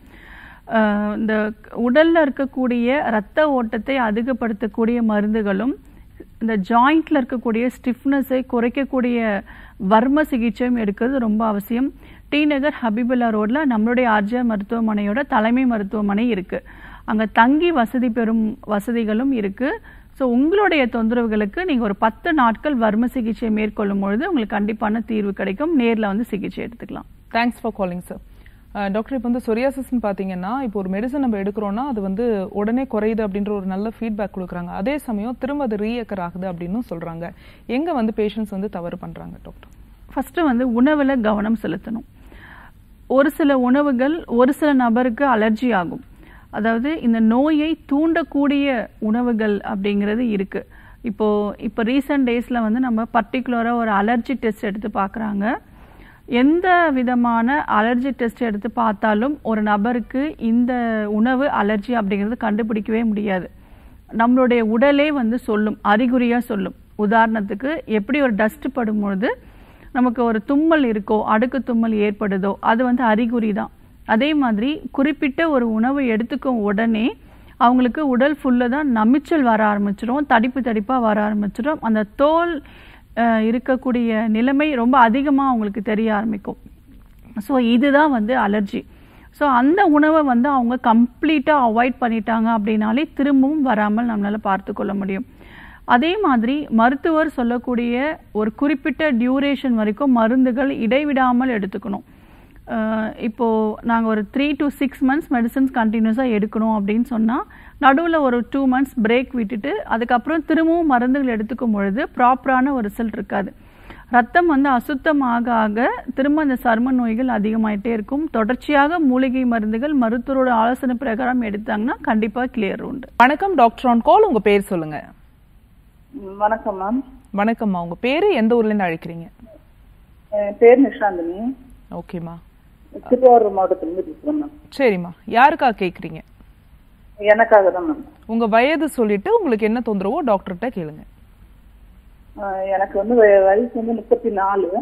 இந்த உடல்ல இருக்கக்கூடிய இரத்த ஓட்டத்தை அதிகப்படுத்தக்கூடிய மருந்துகளும் இந்த ஜாயிண்ட்ல இருக்கக்கூடிய ஸ்டிஃப்னஸை குறைக்கக்கூடிய வர்ம சிகிச்சையும் எடுக்கிறது ரொம்ப அவசியம். டி நகர் ஹபிபுல்லா ரோட்ல நம்மளுடைய ஆர்ஜிஆர் மருத்துவமனையோட தலைமை மருத்துவமனை இருக்கு. அங்க தங்கி வசதி பெறும் வசதிகளும் இருக்கு. ஸோ உங்களுடைய தொந்தரவுகளுக்கு நீங்கள் ஒரு 10 நாட்கள் வர்ம சிகிச்சை மேற்கொள்ளும் பொழுது உங்களுக்கு கண்டிப்பான தீர்வு கிடைக்கும். நேரில் வந்து சிகிச்சை எடுத்துக்கலாம். Thanks for calling sir. Doctor, இப்போ வந்து சொரியாசிஸ்ன்னு பார்த்தீங்கன்னா இப்போ ஒரு மெடிசன் நம்ம எடுக்கிறோன்னா அது வந்து உடனே குறையுது அப்படின்ற ஒரு நல்ல ஃபீட்பேக் கொடுக்குறாங்க. அதே சமயம் திரும்ப அது ரீஎக்கர் ஆகுது அப்படின்னு சொல்கிறாங்க. எங்கே வந்து பேஷண்ட்ஸ் வந்து தவறு பண்ணுறாங்க டாக்டர்? ஃபஸ்ட்டு வந்து உணவில் கவனம் செலுத்தணும். ஒரு சில உணவுகள் ஒரு சில நபருக்கு அலர்ஜி ஆகும். அதாவது இந்த நோயை தூண்டக்கூடிய உணவுகள் அப்படிங்கிறது இருக்குது. இப்போ ரீசன்ட் டேஸில் வந்து நம்ம பர்டிகுலராக ஒரு அலர்ஜி டெஸ்ட் எடுத்து பார்க்குறாங்க. எந்த விதமான அலர்ஜி டெஸ்ட் எடுத்து பார்த்தாலும் ஒரு நபருக்கு இந்த உணவு அலர்ஜி அப்படிங்கிறது கண்டுபிடிக்கவே முடியாது. நம்மளுடைய உடலே வந்து சொல்லும், அறிகுறியாக சொல்லும். உதாரணத்துக்கு எப்படி ஒரு டஸ்ட் படும்பொழுது நமக்கு ஒரு தும்மல் இருக்கோ, அடுக்கு தும்மல் ஏற்படுதோ, அது வந்து அறிகுறி தான். அதே மாதிரி குறிப்பிட்ட ஒரு உணவு எடுத்துக்கும் உடனே அவங்களுக்கு உடல் ஃபுல்லாக தான் நமிச்சல் வர ஆரம்பிச்சிடும், தடிப்பாக வர ஆரம்பிச்சிடும். அந்த தோல் இருக்கக்கூடிய நிலைமை ரொம்ப அதிகமாக அவங்களுக்கு தெரிய ஆரம்பிக்கும். ஸோ இதுதான் வந்து அலர்ஜி. ஸோ அந்த உணவை வந்து அவங்க கம்ப்ளீட்டாக அவாய்ட் பண்ணிட்டாங்க அப்படின்னாலே திரும்பவும் வராமல் நம்மளால் பார்த்து கொள்ள முடியும். அதே மாதிரி மருத்துவர் சொல்லக்கூடிய ஒரு குறிப்பிட்ட டியூரேஷன் வரைக்கும் மருந்துகள் இடைவிடாமல் எடுத்துக்கணும். இப்போது நாங்கள் ஒரு 3 to 6 months மெடிசன்ஸ் கண்டினியூஸாக எடுக்கணும் அப்படின்னு சொன்னால் நடுவில் ஒரு 2 months பிரேக் விட்டுட்டு அதுக்கப்புறம் திரும்பவும் மருந்துகள் எடுத்துக்கும் பொழுது ப்ராப்பரான ஒரு ரிசல்ட் இருக்காது. ரத்தம் வந்து அசுத்தமாக ஆக திரும்ப அந்த சர்ம நோய்கள் அதிகமாயிட்டே இருக்கும். தொடர்ச்சியாக மூலிகை மருந்துகள் மருத்துவரோட ஆலோசனை பிரகாரம் எடுத்தாங்கன்னா கண்டிப்பாக கிளியர் உண்டு. வணக்கம் டாக்டர் ஆன் கால், உங்கள் பேர் சொல்லுங்க. வணக்கம் மேம். வணக்கம்மா, உங்கள் பேர் எந்த ஊர்லேருந்து அழைக்கிறீங்க? என் பேர் நிஷாந்தினி. ஓகேம்மா. திருவாரூர் மாவட்டத்திலிருந்து பேசுறேன் மேம். சரிம்மா, யாருக்காக கேக்குறீங்க? எனக்காக தான் மேம். உங்க வயது சொல்லிட்டு உங்களுக்கு என்ன தொந்தரவோ டாக்டர்கிட்ட கேளுங்க. எனக்கு வந்து வயசு வந்து 34.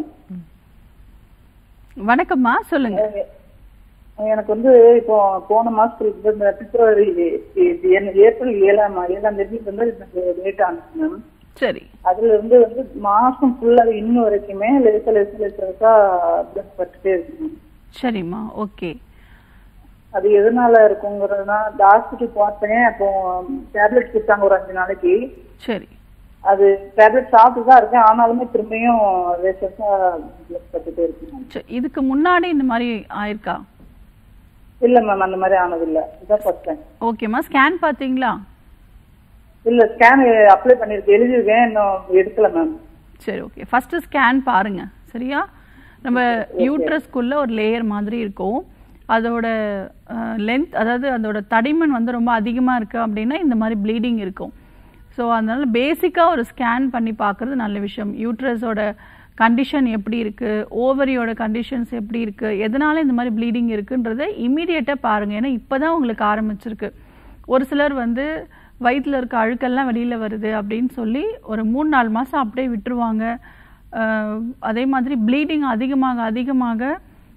வணக்கம்மா, சொல்லுங்க. எனக்கு வந்து இப்போ போன மாசத்துல பிப்ரவரி ஏப்ரல் 7ஆம் தேதி வந்து டேட் ஆனது மேம். சரி. அதுல இருந்து வந்து மாசம் ஃபுல்லா இன்னும் வரைக்குமே லேசா பிளட் பட்டுட்டே இருக்கு. சரிம்மா, ஓகே. அது எதனால இருக்குங்கிறதுனா ஹாஸ்பிட்டல் பார்த்தேன். அப்போ டேப்லெட் கொடுத்தாங்க ஒரு 5 நாளைக்கு. சரி. அது டேப்லெட் சாப்பிட்டு தான் இருக்கேன், ஆனாலுமே திரும்பியும் லேசா பிளட் பட்டுட்டே இருக்கு. இதுக்கு முன்னாடி இந்த மாதிரி ஆயிருக்கா? இல்ல மேம், அந்த மாதிரி ஆனது இல்ல, இதான் ஃபர்ஸ்ட் டைம். ஓகேம்மா, ஸ்கேன் பாத்தீங்களா? இல்ல, ஸ்கேன் அப்ளை பண்ணிருக்கேன், எழுதிருக்கேன், இன்னும் எடுக்கல மேம். சரி, ஓகே. ஃபர்ஸ்ட் ஸ்கேன் பாருங்க, சரியா? நம்ம யூட்ரஸ்குள்ள ஒரு லேயர் மாதிரி இருக்கும். அதோட லென்த், அதாவது அதோட தடிமன் வந்து ரொம்ப அதிகமா இருக்கு அப்படின்னா இந்த மாதிரி ப்ளீடிங் இருக்கும். ஸோ அதனால பேசிக்கா ஒரு ஸ்கேன் பண்ணி பார்க்கறது நல்ல விஷயம். யூட்ரஸோட கண்டிஷன் எப்படி இருக்கு, ஓவரியோட கண்டிஷன்ஸ் எப்படி இருக்கு, எதனால இந்த மாதிரி ப்ளீடிங் இருக்குன்றதை இமீடியட்டா பாருங்க. ஏன்னா இப்பதான் உங்களுக்கு ஆரம்பிச்சிருக்கு. ஒரு சிலர் வந்து வயிற்றுல இருக்க அழுக்கெல்லாம் வெளியில வருது அப்படின்னு சொல்லி ஒரு 3-4 மாசம் அப்படியே விட்டுருவாங்க. அதே மாதிரி ப்ளீடிங் அதிகமாக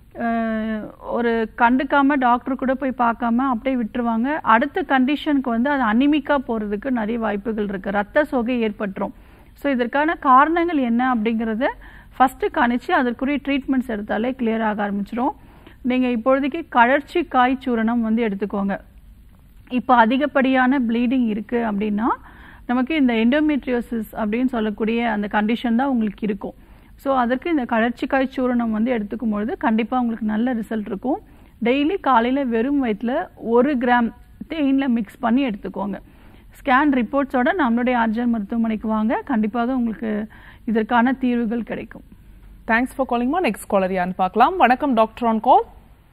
ஒரு கண்டுக்காம டாக்டர் கூட போய் பார்க்காம அப்படியே விட்டுருவாங்க. அடுத்த கண்டிஷனுக்கு வந்து அது அனிமிக்கா போறதுக்கு நிறைய வாய்ப்புகள் இருக்கு. ரத்த சோகை ஏற்பட்டுரும். ஸோ இதற்கான காரணங்கள் என்ன அப்படிங்கிறத ஃபர்ஸ்ட் கணிச்சு அதற்குரிய ட்ரீட்மெண்ட்ஸ் எடுத்தாலே கிளியர் ஆக ஆரம்பிச்சிடும். நீங்க இப்பொழுதைக்கு கழற்சி காய் சூரணம் வந்து எடுத்துக்கோங்க. இப்போ அதிகப்படியான ப்ளீடிங் இருக்கு அப்படின்னா நமக்கு இந்த எண்டோமெட்ரியோசிஸ் அப்படின்னு சொல்லக்கூடிய அந்த கண்டிஷன் தான் உங்களுக்கு இருக்கும். ஸோ அதற்கு இந்த கழற்சிக்காய் சூரணம் வந்து எடுத்துக்கும் பொழுது கண்டிப்பாக உங்களுக்கு நல்ல ரிசல்ட் இருக்கும். டெய்லி காலையில் வெறும் வயிற்றுல 1 கிராம் தேனில் மிக்ஸ் பண்ணி எடுத்துக்கோங்க. ஸ்கேன் ரிப்போர்ட்ஸோட நம்மளுடைய ஆர்ஜிஆர் மருத்துவமனைக்கு வாங்க, கண்டிப்பாக உங்களுக்கு இதற்கான தீர்வுகள் கிடைக்கும். தேங்க்ஸ் ஃபார் காலிங்மா. நெக்ஸ்ட் காலர் யான்னு பார்க்கலாம். வணக்கம் டாக்டர் ஆன் கால்.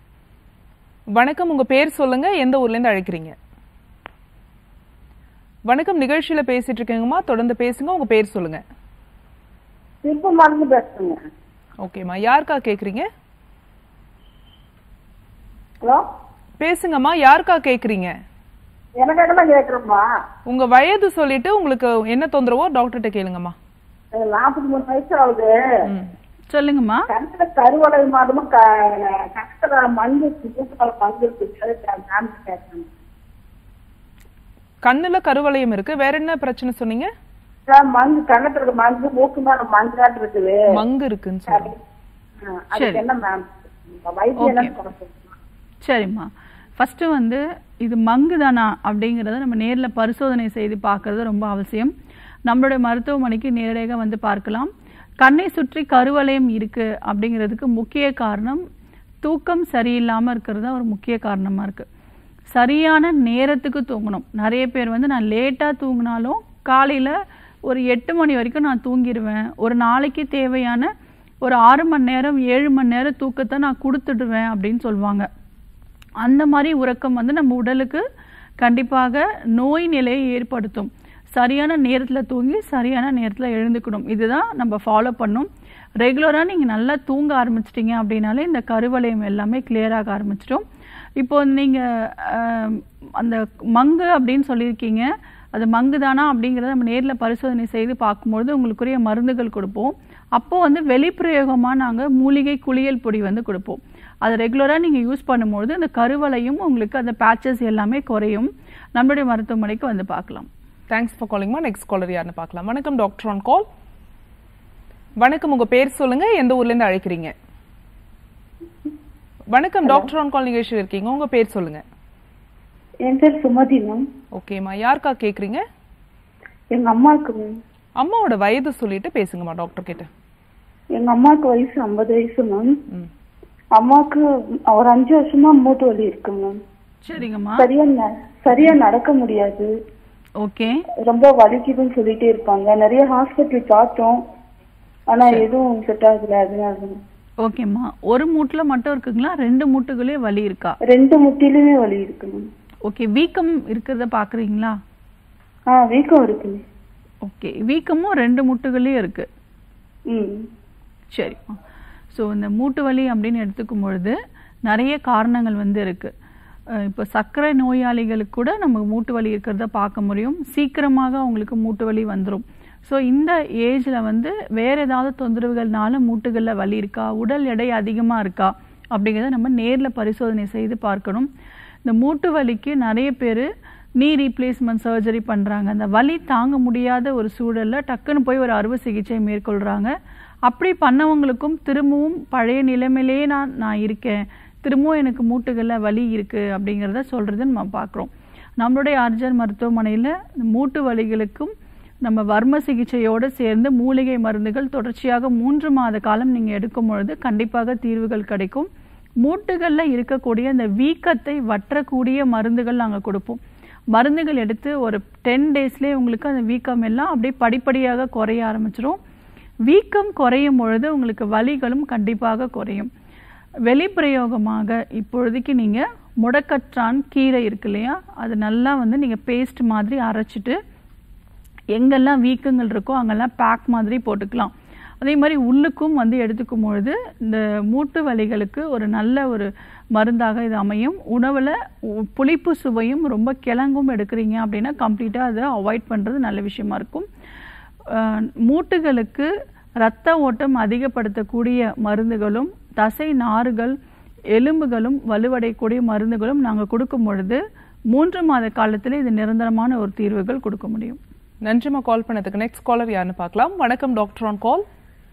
வணக்கம், உங்க பேர் சொல்லுங்க, எந்த ஊர்ல இருந்து அழைக்கிறீங்க? வணக்கம், நிகழ்ச்சியில பேசிட்டு இருக்கீங்கம்மா, தொடர்ந்து பேசுங்க. உங்க பேர் சொல்லுங்க. திருப்பமாருந்து பேசுங்க. ஓகேம்மா, யாருக்கா கேக்குறீங்க? ஹலோ, பேசுங்கம்மா, யாருக்கா கேக்குறீங்க? எனக்காக தான் கேக்குறேம்மா. உங்க வயது சொல்லிட்டு உங்களுக்கு என்ன தொந்தரவோ டாக்டர்கிட்ட கேளுங்கம்மா. 43 வயசு ஆகுது. சொல்லுங்கம்மா. கண்ணுல கருவளை மாதமும் கணத்துல மஞ்சு மஞ்சு இருக்கு. கண்ணுல கருவளையம் இருக்கு, வேற என்ன பிரச்சனை சொன்னீங்க? மங்கு, கண்ணத்துல இருக்க மங்கு, மூக்கு மேல மங்காட்டு இருக்குது. மங்கு இருக்குன்னு சொல்லுங்க. என்ன மேம் வைத்தியம்? சரிம்மா, ஃபர்ஸ்ட் வந்து இது மங்கு தானா அப்படிங்கறத நம்ம நேர்ல பரிசோதனை செய்து பார்க்கறது ரொம்ப அவசியம். நம்மளுடைய மருத்துவமனைக்கு நேரடியாக வந்து பார்க்கலாம். கண்ணை சுற்றி கருவளையம் இருக்கு அப்படிங்கிறதுக்கு முக்கிய காரணம் தூக்கம் சரியில்லாம இருக்கிறது தான் ஒரு முக்கிய காரணமா இருக்கு. சரியான நேரத்துக்கு தூங்கணும். நிறைய பேர் வந்து நான் லேட்டா தூங்கினாலும் காலையில ஒரு 8 மணி வரைக்கும் நான் தூங்கிடுவேன், ஒரு நாளைக்கு தேவையான ஒரு 6 மணி நேரம் 7 மணி நேரம் தூக்கத்தை நான் கொடுத்துடுவேன் அப்படின்னு சொல்லுவாங்க. அந்த மாதிரி உறக்கம் வந்து நம்ம உடலுக்கு கண்டிப்பாக நோய் நிலையை ஏற்படுத்தும். சரியான நேரத்தில் தூங்கி சரியான நேரத்தில் எழுந்துக்கணும். இதுதான் நம்ம ஃபாலோ பண்ணும். ரெகுலராக நீங்கள் நல்லா தூங்க ஆரம்பிச்சிட்டிங்க அப்படின்னாலே இந்த கருவளையம் எல்லாமே கிளியராக ஆரம்பிச்சிடும். இப்போ நீங்கள் அந்த மங்கு அப்படின்னு சொல்லியிருக்கீங்க, அது மங்கு தானா அப்படிங்கிறத நம்ம நேரில் பரிசோதனை செய்து பார்க்கும்பொழுது உங்களுக்குரிய மருந்துகள் கொடுப்போம். அப்போது வந்து வெளிப்பிரயோகமாக நாங்கள் மூலிகை குளியல் பொடி வந்து கொடுப்போம். அதை ரெகுலராக நீங்கள் யூஸ் பண்ணும்பொழுது அந்த கருவளையும் உங்களுக்கு அந்த பேச்சஸ் எல்லாமே குறையும். நம்மளுடைய மருத்துவமனைக்கு வந்து பார்க்கலாம். தேங்க்ஸ் ஃபார் காலிங்மா. நெக்ஸ்ட் காலர் யாருன்னு பார்க்கலாம். வணக்கம் டாக்டர் ஆன் கால். வணக்கம், உங்க பேர் சொல்லுங்க, எந்த ஊர்ல இருந்து அழைக்கிறீங்க? வணக்கம், டாக்டர் ஆன் கால் நிகழ்ச்சியில் இருக்கீங்க, உங்க பேர் சொல்லுங்க. என் பேர் சுமதி மேம். ஓகேம்மா, யாருக்கா கேக்குறீங்க? எங்க அம்மாவுக்கு மேம். அம்மாவோட வயது சொல்லிட்டு பேசுங்கம்மா டாக்டர் கிட்ட. எங்க அம்மாவுக்கு வயசு 50 வயசு மேம். அம்மாவுக்கு ஒரு 5 வருஷமா மூட்டு வலி இருக்கு மேம். சரிங்கம்மா. சரியா நடக்க முடியாது. ஓகே. ரொம்ப வலிக்குதுன்னு சொல்லிட்டே இருப்பாங்க. நிறைய ஹாஸ்பிட்டல் பார்த்தோம், ஆனா எதுவும் செட் ஆகுது. அதனால ஓகேம்மா, ஒரு மூட்டுல மட்டும் இருக்குங்களா, 2 மூட்டுகளே வலி இருக்கா? 2 முட்டிலுமே வலி இருக்கு மேம். ஓகே, வீக்கம் இருக்கிறத பாக்குறீங்களா? வீக்கம் இருக்கு. ஓகே, வீக்கமும் 2 முட்டுகளே இருக்கு. ம், சரிம்மா. ஸோ இந்த மூட்டு வலி அப்படின்னு எடுத்துக்கும் பொழுது நிறைய காரணங்கள் வந்து இருக்குது. இப்போ சர்க்கரை நோயாளிகளுக்கு கூட நமக்கு மூட்டு வலி இருக்கிறத பார்க்க முடியும். சீக்கிரமாக அவங்களுக்கு மூட்டு வலி வந்துடும். ஸோ இந்த ஏஜில் வந்து வேறு ஏதாவது தொந்தரவுகள்னால மூட்டுகளில் வலி இருக்கா, உடல் எடை அதிகமாக இருக்கா அப்படிங்கிறத நம்ம நேரில் பரிசோதனை செய்து பார்க்கணும். இந்த மூட்டு வலிக்கு நிறைய பேர் நீ ரீப்ளேஸ்மெண்ட் சர்ஜரி பண்ணுறாங்க. அந்த வலி தாங்க முடியாத ஒரு சூழலில் டக்குன்னு போய் ஒரு அறுவை சிகிச்சை மேற்கொள்கிறாங்க. அப்படி பண்ணவங்களுக்கும் திரும்பவும் பழைய நிலைமையிலேயே நான் இருக்கேன், திரும்பவும் எனக்கு மூட்டுகளில் வலி இருக்குது அப்படிங்கிறத சொல்கிறது நம்ம பார்க்குறோம். நம்மளுடைய ஆர்ஜர் மருத்துவமனையில் மூட்டு வலிகளுக்கும் நம்ம வர்ம சிகிச்சையோடு சேர்ந்து மூலிகை மருந்துகள் தொடர்ச்சியாக 3 மாத காலம் நீங்கள் எடுக்கும் பொழுது கண்டிப்பாக தீர்வுகள் கிடைக்கும். மூட்டுகளில் இருக்கக்கூடிய அந்த வீக்கத்தை வற்றக்கூடிய மருந்துகள் நாங்கள் கொடுப்போம். மருந்துகள் எடுத்து ஒரு 10 டேஸ்லேயே உங்களுக்கு அந்த வீக்கம் எல்லாம் அப்படியே படிப்படியாக குறைய ஆரம்பிச்சிடும். வீக்கம் குறையும் பொழுது உங்களுக்கு வலிகளும் கண்டிப்பாக குறையும். வெளிப்பிரயோகமாக இப்பொழுதைக்கு நீங்கள் முடக்கற்றான் கீரை இருக்கு இல்லையா, அது நல்லா வந்து நீங்கள் பேஸ்ட் மாதிரி அரைச்சிட்டு எங்கெல்லாம் வீக்கங்கள் இருக்கோ அங்கெல்லாம் பேக் மாதிரி போட்டுக்கலாம். அதே மாதிரி உள்ளுக்கும் வந்து எடுத்துக்கும் பொழுது இந்த மூட்டு வலிகளுக்கு ஒரு நல்ல ஒரு மருந்தாக இது அமையும். உணவில் புளிப்பு சுவையும் ரொம்ப கிழங்கும் எடுக்கிறீங்க அப்படின்னா கம்ப்ளீட்டாக அதை அவாய்ட் பண்ணுறது நல்ல விஷயமா இருக்கும். மூட்டுகளுக்கு இரத்த ஓட்டம் அதிகப்படுத்தக்கூடிய மருந்துகளும் தசை நாறுகள் எலும்புகளும் வலுவடையக்கூடிய மருந்துகளும் நாங்கள் கொடுக்கும் பொழுது 3 மாத காலத்தில் இது நிரந்தரமான ஒரு தீர்வுகள் கொடுக்க முடியும். நன்றிமா கால் பண்ணதுக்கு. நெக்ஸ்ட் காலர் யாருன்னு பார்க்கலாம். வணக்கம் டாக்டர் ஆன் கால்.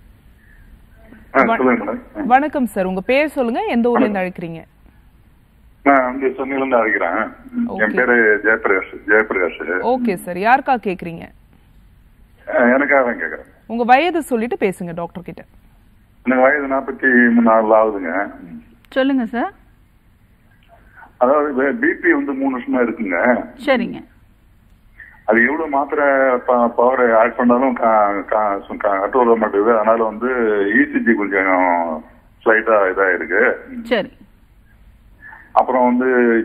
வணக்கம் சார், உங்க பேர் சொல்லுங்க, எந்த ஊர்ல இருந்து அழைக்கிறீங்க? நான் வந்து சென்னையில இருந்து அழைக்கிறேன். என் பேரு ஜெயபிரகாஷ். ஓகே சார், யாருக்கா கேக்குறீங்க? எனக்காக தான் கேக்குறேன். உங்க வயது சொல்லிட்டு பேசுங்க டாக்டர் கிட்ட. எனக்கு வயது 43 ஆகுதுங்க. சொல்லுங்க சார். அதாவது பிபி வந்து 3 வருஷமா இருக்குங்க. சரிங்க. அது எவ்வளவு மாத்திரை பவர் ஆட் பண்ணாலும் கண்ட்ரோல் வர மாட்டேங்குது. அதனால வந்து இசிஜி கொஞ்சம் ஸ்லைட்டா இதா இருக்கு. சரி. அப்புறம் வந்து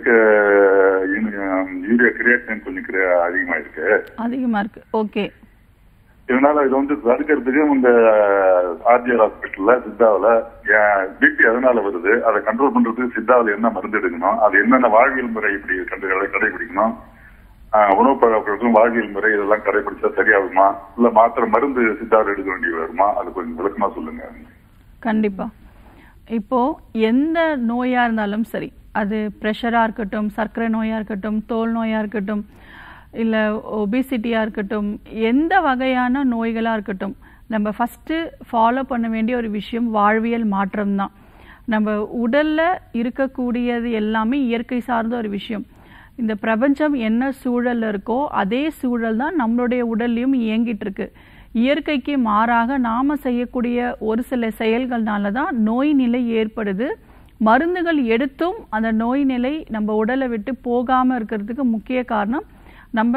யூரியா கிரியேட்டின் கொஞ்சம் அதிகமா இருக்கு. ஓகே. இதனால இது வந்து தடுக்கிறதுக்கு இந்த ஆர்ஜிஆர் ஹாஸ்பிட்டல்ல சித்தாவில பிபி அதனால வருது, அதை கண்ட்ரோல் பண்றதுக்கு சித்தாவில என்ன மருந்து எடுக்கணும், அது என்னென்ன வாழ்வியல் முறை இப்படி கடைபிடிக்கணும், உணவு பழக்கம் வாழ்வியல் முறை இதெல்லாம் கடைபிடிச்சா சரியாகுமா, இல்ல மாத்திரை மருந்து சித்தாவில் எடுக்க வேண்டிய வருமா, அது கொஞ்சம் விளக்கமா சொல்லுங்க. கண்டிப்பா. இப்போ எந்த நோயா இருந்தாலும் சரி, அது ப்ரெஷரா இருக்கட்டும், சர்க்கரை நோயா இருக்கட்டும், தோல் நோயா இருக்கட்டும், இல்லை ஒபிசிட்டியாக இருக்கட்டும், எந்த வகையான நோய்களாக இருக்கட்டும், நம்ம ஃபஸ்ட்டு ஃபாலோ பண்ண வேண்டிய ஒரு விஷயம் வாழ்வியல் மாற்றம் தான். நம்ம உடலில் இருக்கக்கூடியது எல்லாமே இயற்கை சார்ந்த ஒரு விஷயம். இந்த பிரபஞ்சம் என்ன சூழலில் இருக்கோ அதே சூழல் தான் நம்மளுடைய உடல்லையும் இயங்கிட்டு இருக்கு. இயற்கைக்கு மாறாக நாம் செய்யக்கூடிய ஒரு சில செயல்கள்னால தான் நோய் நிலை ஏற்படுது. மருந்துகள் எடுத்தும் அந்த நோய் நிலை நம்ம உடலை விட்டு போகாமல் இருக்கிறதுக்கு முக்கிய காரணம் நம்ம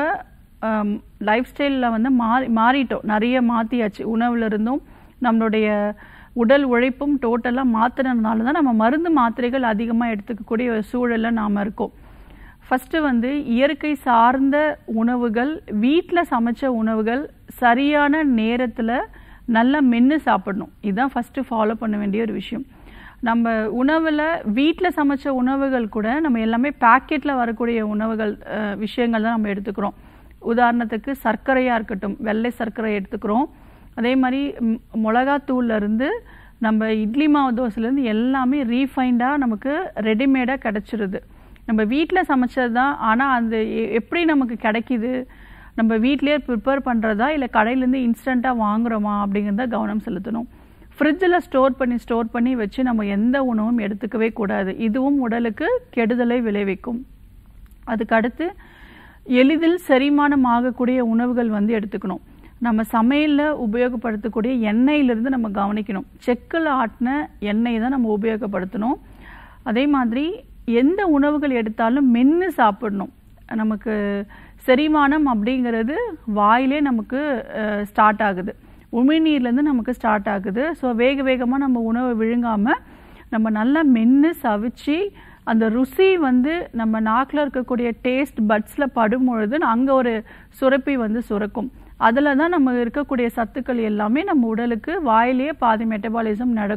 லைஃப் ஸ்டைலில் வந்து மாறிட்டோம். நிறைய மாற்றியாச்சு. உணவுல இருந்தும் நம்மளுடைய உடல் உழைப்பும் டோட்டலாக மாற்றினதுனால தான் நம்ம மருந்து மாத்திரைகள் அதிகமாக எடுத்துக்கக்கூடிய ஒரு சூழலில் நாம் இருக்கோம். ஃபஸ்ட்டு வந்து இயற்கை சார்ந்த உணவுகள், வீட்டில் சமைச்ச உணவுகள் சரியான நேரத்தில் நல்லா மென்று சாப்பிடணும். இதுதான் ஃபஸ்ட்டு ஃபாலோ பண்ண வேண்டிய ஒரு விஷயம். நம்ம உணவில் வீட்டில் சமைச்ச உணவுகள் கூட நம்ம எல்லாமே பேக்கெட்டில் வரக்கூடிய உணவுகள் விஷயங்கள் தான் நம்ம எடுத்துக்கிறோம். உதாரணத்துக்கு சர்க்கரையாக இருக்கட்டும், வெள்ளை சர்க்கரை எடுத்துக்கிறோம். அதே மாதிரி மிளகாத்தூள்லேருந்து நம்ம இட்லி மாவு தோசைலேருந்து எல்லாமே ரீஃபைண்டாக நமக்கு ரெடிமேடாக கிடச்சிருது. நம்ம வீட்டில் சமைச்சது தான், ஆனால் அது எப்படி நமக்கு கிடைக்கிது, நம்ம வீட்டிலேயே ப்ரிப்பேர் பண்ணுறதா இல்லை கடையிலேருந்து இன்ஸ்டண்ட்டாக வாங்குகிறோமா அப்படிங்கிறத கவனம் செலுத்தணும். ஃப்ரிட்ஜில் ஸ்டோர் பண்ணி வச்சு நம்ம எந்த உணவும் எடுத்துக்கவே கூடாது. இதுவும் உடலுக்கு கெடுதலை விளைவிக்கும். அதுக்கடுத்து எளிதில் செரிமானம் ஆகக்கூடிய உணவுகள் வந்து எடுத்துக்கணும். நம்ம சமையலில் உபயோகப்படுத்தக்கூடிய எண்ணெயிலிருந்து நம்ம கவனிக்கணும். செக்கில் ஆட்டின எண்ணெய் தான் நம்ம உபயோகப்படுத்தணும். அதே மாதிரி எந்த உணவுகள் எடுத்தாலும் மென்று சாப்பிடணும். நமக்கு செரிமானம் அப்படிங்கிறது வாயிலே நமக்கு ஸ்டார்ட் ஆகுது, உமிழ்நீர்லேருந்து நமக்கு ஸ்டார்ட் ஆகுது. ஸோ வேகமாக நம்ம உணவை விழுங்காமல் நம்ம நல்லா மென்று சவிச்சு அந்த ருசி வந்து நம்ம நாக்கில் இருக்கக்கூடிய டேஸ்ட் பட்ஸில் படும் பொழுது அங்கே ஒரு சுரப்பி வந்து சுரக்கும். அதில் தான் நம்ம இருக்கக்கூடிய சத்துக்கள் எல்லாமே நம்ம உடலுக்கு வாயிலேயே பாதி மெட்டபாலிசம் நடக்கும்.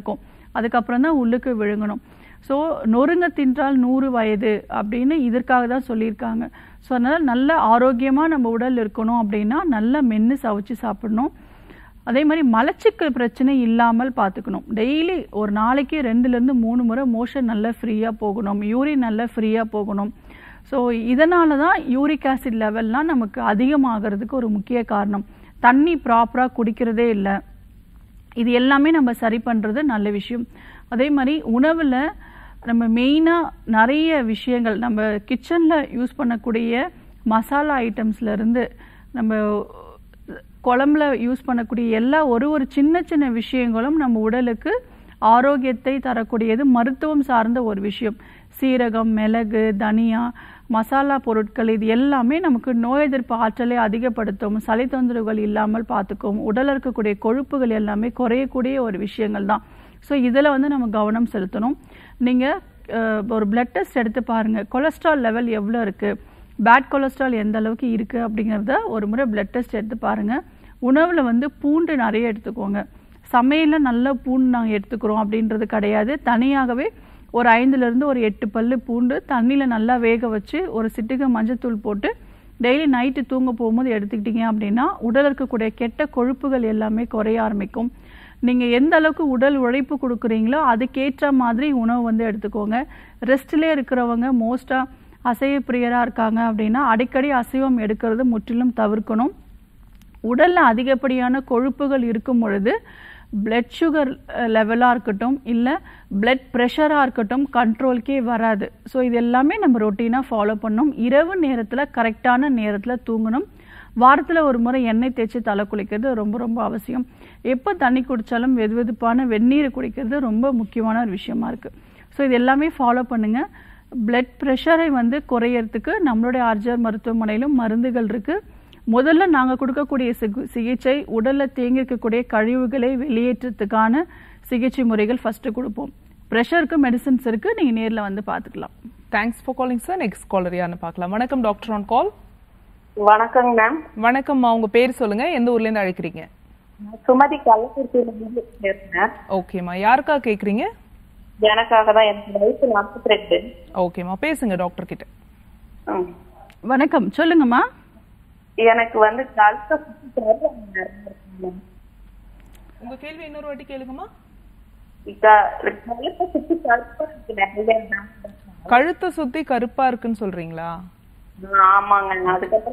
அதுக்கப்புறம் தான் உள்ளுக்கு விழுங்கணும். ஸோ நொறுங்க தின்றால் 100 வயது அப்படின்னு இதற்காக தான் சொல்லியிருக்காங்க. ஸோ அதனால் நல்ல ஆரோக்கியமாக நம்ம உடல் இருக்கணும் அப்படின்னா நல்லா மென்று சவைச்சு சாப்பிடணும். அதே மாதிரி மலச்சிக்கல் பிரச்சனை இல்லாமல் பார்த்துக்கணும். டெய்லி ஒரு நாளைக்கு 2லேருந்து 3 முறை மோஷன் நல்லா ஃப்ரீயாக போகணும், யூரின் நல்லா ஃப்ரீயாக போகணும். ஸோ இதனால தான் யூரிக் ஆசிட் லெவல்லாம் நமக்கு அதிகமாகிறதுக்கு ஒரு முக்கிய காரணம். தண்ணி ப்ராப்பராக குடிக்கிறதே இல்லை. இது எல்லாமே நம்ம சரி பண்ணுறது நல்ல விஷயம். அதே மாதிரி உணவில் நம்ம மெயினாக நிறைய விஷயங்கள் நம்ம கிச்சனில் யூஸ் பண்ணக்கூடிய மசாலா ஐட்டம்ஸ்லேருந்து நம்ம குழம்புல யூஸ் பண்ணக்கூடிய எல்லா ஒரு சின்ன சின்ன விஷயங்களும் நம்ம உடலுக்கு ஆரோக்கியத்தை தரக்கூடியது, மருத்துவம் சார்ந்த ஒரு விஷயம். சீரகம், மிளகு, தனியா, மசாலா பொருட்கள் இது எல்லாமே நமக்கு நோய் எதிர்ப்பு ஆற்றலை அதிகப்படுத்தும், சளி தொந்தரவுகள் இல்லாமல் பார்த்துக்கும், உடலில் இருக்கக்கூடிய கொழுப்புகள் எல்லாமே குறையக்கூடிய ஒரு விஷயங்கள் தான். ஸோ இதில் வந்து நம்ம கவனம் செலுத்தணும். நீங்கள் ஒரு பிளட் டெஸ்ட் எடுத்து பாருங்கள், கொலஸ்ட்ரால் லெவல் எவ்வளோ இருக்குது, பேட் கொலஸ்ட்ரால் எந்த அளவுக்கு இருக்குது அப்படிங்கிறத ஒரு முறை பிளட் டெஸ்ட் எடுத்து பாருங்கள். உணவில் வந்து பூண்டு நிறைய எடுத்துக்கோங்க. சமையலில் நல்ல பூண்டு நாங்கள் எடுத்துக்கிறோம் அப்படின்றது கிடையாது. தனியாகவே ஒரு 5லேருந்து ஒரு 8 பல்லு பூண்டு தண்ணியில் நல்லா வேக வச்சு ஒரு சிட்டிகை மஞ்சத்தூள் போட்டு டெய்லி நைட்டு தூங்க போகும்போது எடுத்துக்கிட்டீங்க அப்படின்னா உடல் இருக்கக்கூடிய கெட்ட கொழுப்புகள் எல்லாமே குறைய ஆரம்பிக்கும். நீங்கள் எந்த அளவுக்கு உடல் உழைப்பு கொடுக்குறீங்களோ அதுக்கேற்ற மாதிரி உணவு வந்து எடுத்துக்கோங்க. ரெஸ்ட்லேயே இருக்கிறவங்க மோஸ்ட்டாக அசைவ பிரியராக இருக்காங்க அப்படின்னா அடிக்கடி அசைவம் எடுக்கிறது முற்றிலும் தவிர்க்கணும். உடலில் அதிகப்படியான கொழுப்புகள் இருக்கும் பொழுது பிளட் சுகர் லெவலாக இருக்கட்டும் இல்லை பிளட் ப்ரெஷராக இருக்கட்டும் கண்ட்ரோல்க்கே வராது. ஸோ இது எல்லாமே நம்ம ரொட்டீனாக ஃபாலோ பண்ணணும். இரவு நேரத்தில் கரெக்டான நேரத்தில் தூங்கணும். வாரத்தில் ஒரு முறை எண்ணெய் தேய்ச்சி தலை குளிக்கிறது ரொம்ப ரொம்ப அவசியம். எப்போ தண்ணி குடித்தாலும் வெதுவெதுப்பான வெந்நீரை குடிக்கிறது ரொம்ப முக்கியமான ஒரு விஷயமா இருக்குது. ஸோ இது எல்லாமே ஃபாலோ பண்ணுங்கள். பிளட் ப்ரெஷரை வந்து குறையறதுக்கு நம்மளுடைய ஆர்ஜிஆர் மருத்துவமனையிலும் மருந்துகள் இருக்குது. முதல்ல நாங்கள் கொடுக்கக்கூடிய சிகிச்சை உடலில் தேங்கி இருக்கக்கூடிய கழிவுகளை வெளியேற்றத்துக்கான சிகிச்சை முறைகள் ஃபஸ்ட்டு கொடுப்போம். ப்ரெஷருக்கு மெடிசன்ஸ் இருக்குது, நீங்கள் நேரில் வந்து பார்த்துக்கலாம். Thanks for calling sir. Next caller யாருன்னு பார்க்கலாம். வணக்கம் டாக்டர் ஆன் கால். வணக்கங்க மேம். வணக்கம்மா, உங்க பேர் சொல்லுங்க, எந்த ஊர்ல இருந்து அழைக்கிறீங்க? சுமதி கள்ளக்குறிச்சியில. ஓகேம்மா, யாருக்கா கேக்குறீங்க? எனக்காக தான். எனக்கு வயசு 42. ஓகேம்மா, பேசுங்க டாக்டர் கிட்ட. வணக்கம், சொல்லுங்கம்மா. எனக்கு வந்து உங்க கேள்வி இன்னொரு வாட்டி கேளுங்கம்மா. கழுத்தை சுத்தி கருப்பா இருக்குன்னு சொல்றீங்களா? ஆமாங்க. அதுக்கப்புறம்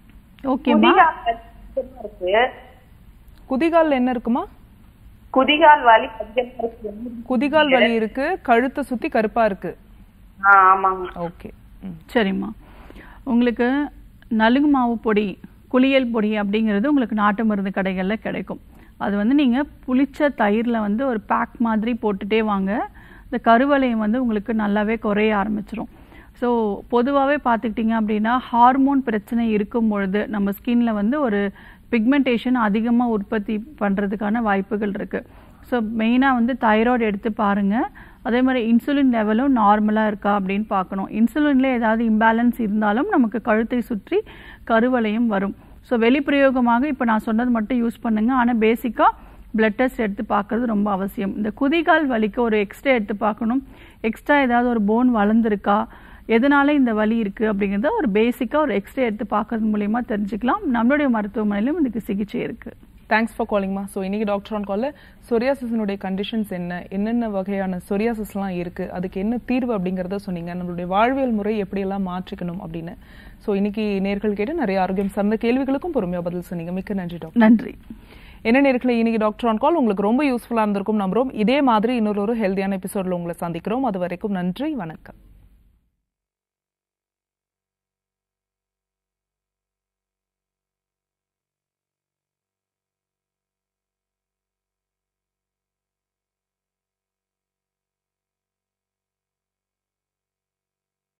குதிகால் என்ன இருக்குமா? குதிகால் வலி. குதிகால் வலி இருக்கு, கழுத்தை சுத்தி கருப்பா இருக்கு. ஆமாங்க. ஓகே, சரிம்மா. உங்களுக்கு நலுங்கு மாவு பொடி, குளியல் பொடி அப்படிங்கிறது உங்களுக்கு நாட்டு மருந்து கடைகளில் கிடைக்கும். அது வந்து நீங்கள் புளிச்ச தயிரில் வந்து ஒரு பேக் மாதிரி போட்டுகிட்டே வாங்க. இந்த கருவளையம் வந்து உங்களுக்கு நல்லாவே குறைய ஆரம்பிச்சிடும். ஸோ பொதுவாகவே பார்த்துக்கிட்டிங்க அப்படின்னா ஹார்மோன் பிரச்சனை இருக்கும் பொழுது நம்ம ஸ்கின்ல வந்து ஒரு பிக்மெண்டேஷன் அதிகமாக உற்பத்தி பண்ணுறதுக்கான வாய்ப்புகள் இருக்குது. ஸோ மெயினாக வந்து தைராய்டு எடுத்து பாருங்கள். அதே மாதிரி இன்சுலின் லெவலும் நார்மலாக இருக்கா அப்படின்னு பார்க்கணும். இன்சுலினில் ஏதாவது இம்பேலன்ஸ் இருந்தாலும் நமக்கு கழுத்தை சுற்றி கருவளையம் வரும். ஸோ வெளிப்பிரயோகமாக இப்போ நான் சொன்னது மட்டும் யூஸ் பண்ணுங்கள். ஆனால் பேசிக்காக பிளட் டெஸ்ட் எடுத்து பார்க்குறது ரொம்ப அவசியம். இந்த குதிகால் வலிக்கு ஒரு எக்ஸ்ரே எடுத்து பார்க்கணும். எக்ஸ்ட்ரா ஏதாவது ஒரு போன் வளர்ந்துருக்கா, எதனால இந்த வலி இருக்குது அப்படிங்கிறத ஒரு பேசிக்காக ஒரு எக்ஸ்ரே எடுத்து பார்க்கறது மூலயமா தெரிஞ்சுக்கலாம். நம்மளுடைய மருத்துவமனையிலும் இதுக்கு சிகிச்சை இருக்குது. தேங்க்ஸ் ஃபார் காலிங்மா. ஸோ இன்னைக்கு டாக்டர் ஆன் காலில் சொரியாசிஸினுடைய கண்டிஷன்ஸ் என்னென்ன வகையான சொரியாசிஸ்லாம் இருக்குது, அதுக்கு என்ன தீர்வு அப்படிங்கிறத சொன்னீங்க. நம்மளுடைய வாழ்வியல் முறை எப்படியெல்லாம் மாற்றிக்கணும் அப்படின்னு. ஸோ இன்னைக்கு நேர்கள் கேட்டு நிறைய ஆரோக்கியம் சார்ந்த கேள்விகளுக்கும் பொறுமையாக பதில் சொன்னீங்க. மிக்க நன்றி டாக்டர். நன்றி. என்ன நேர்களை, இன்னைக்கு டாக்டர் ஆன் கால் உங்களுக்கு ரொம்ப யூஸ்ஃபுல்லாக இருந்திருக்கும் நம்புறோம். இதே மாதிரி இன்னொரு ஹெல்தியான எபிசோடில் உங்களை சந்திக்கிறோம். அது வரைக்கும் நன்றி, வணக்கம்.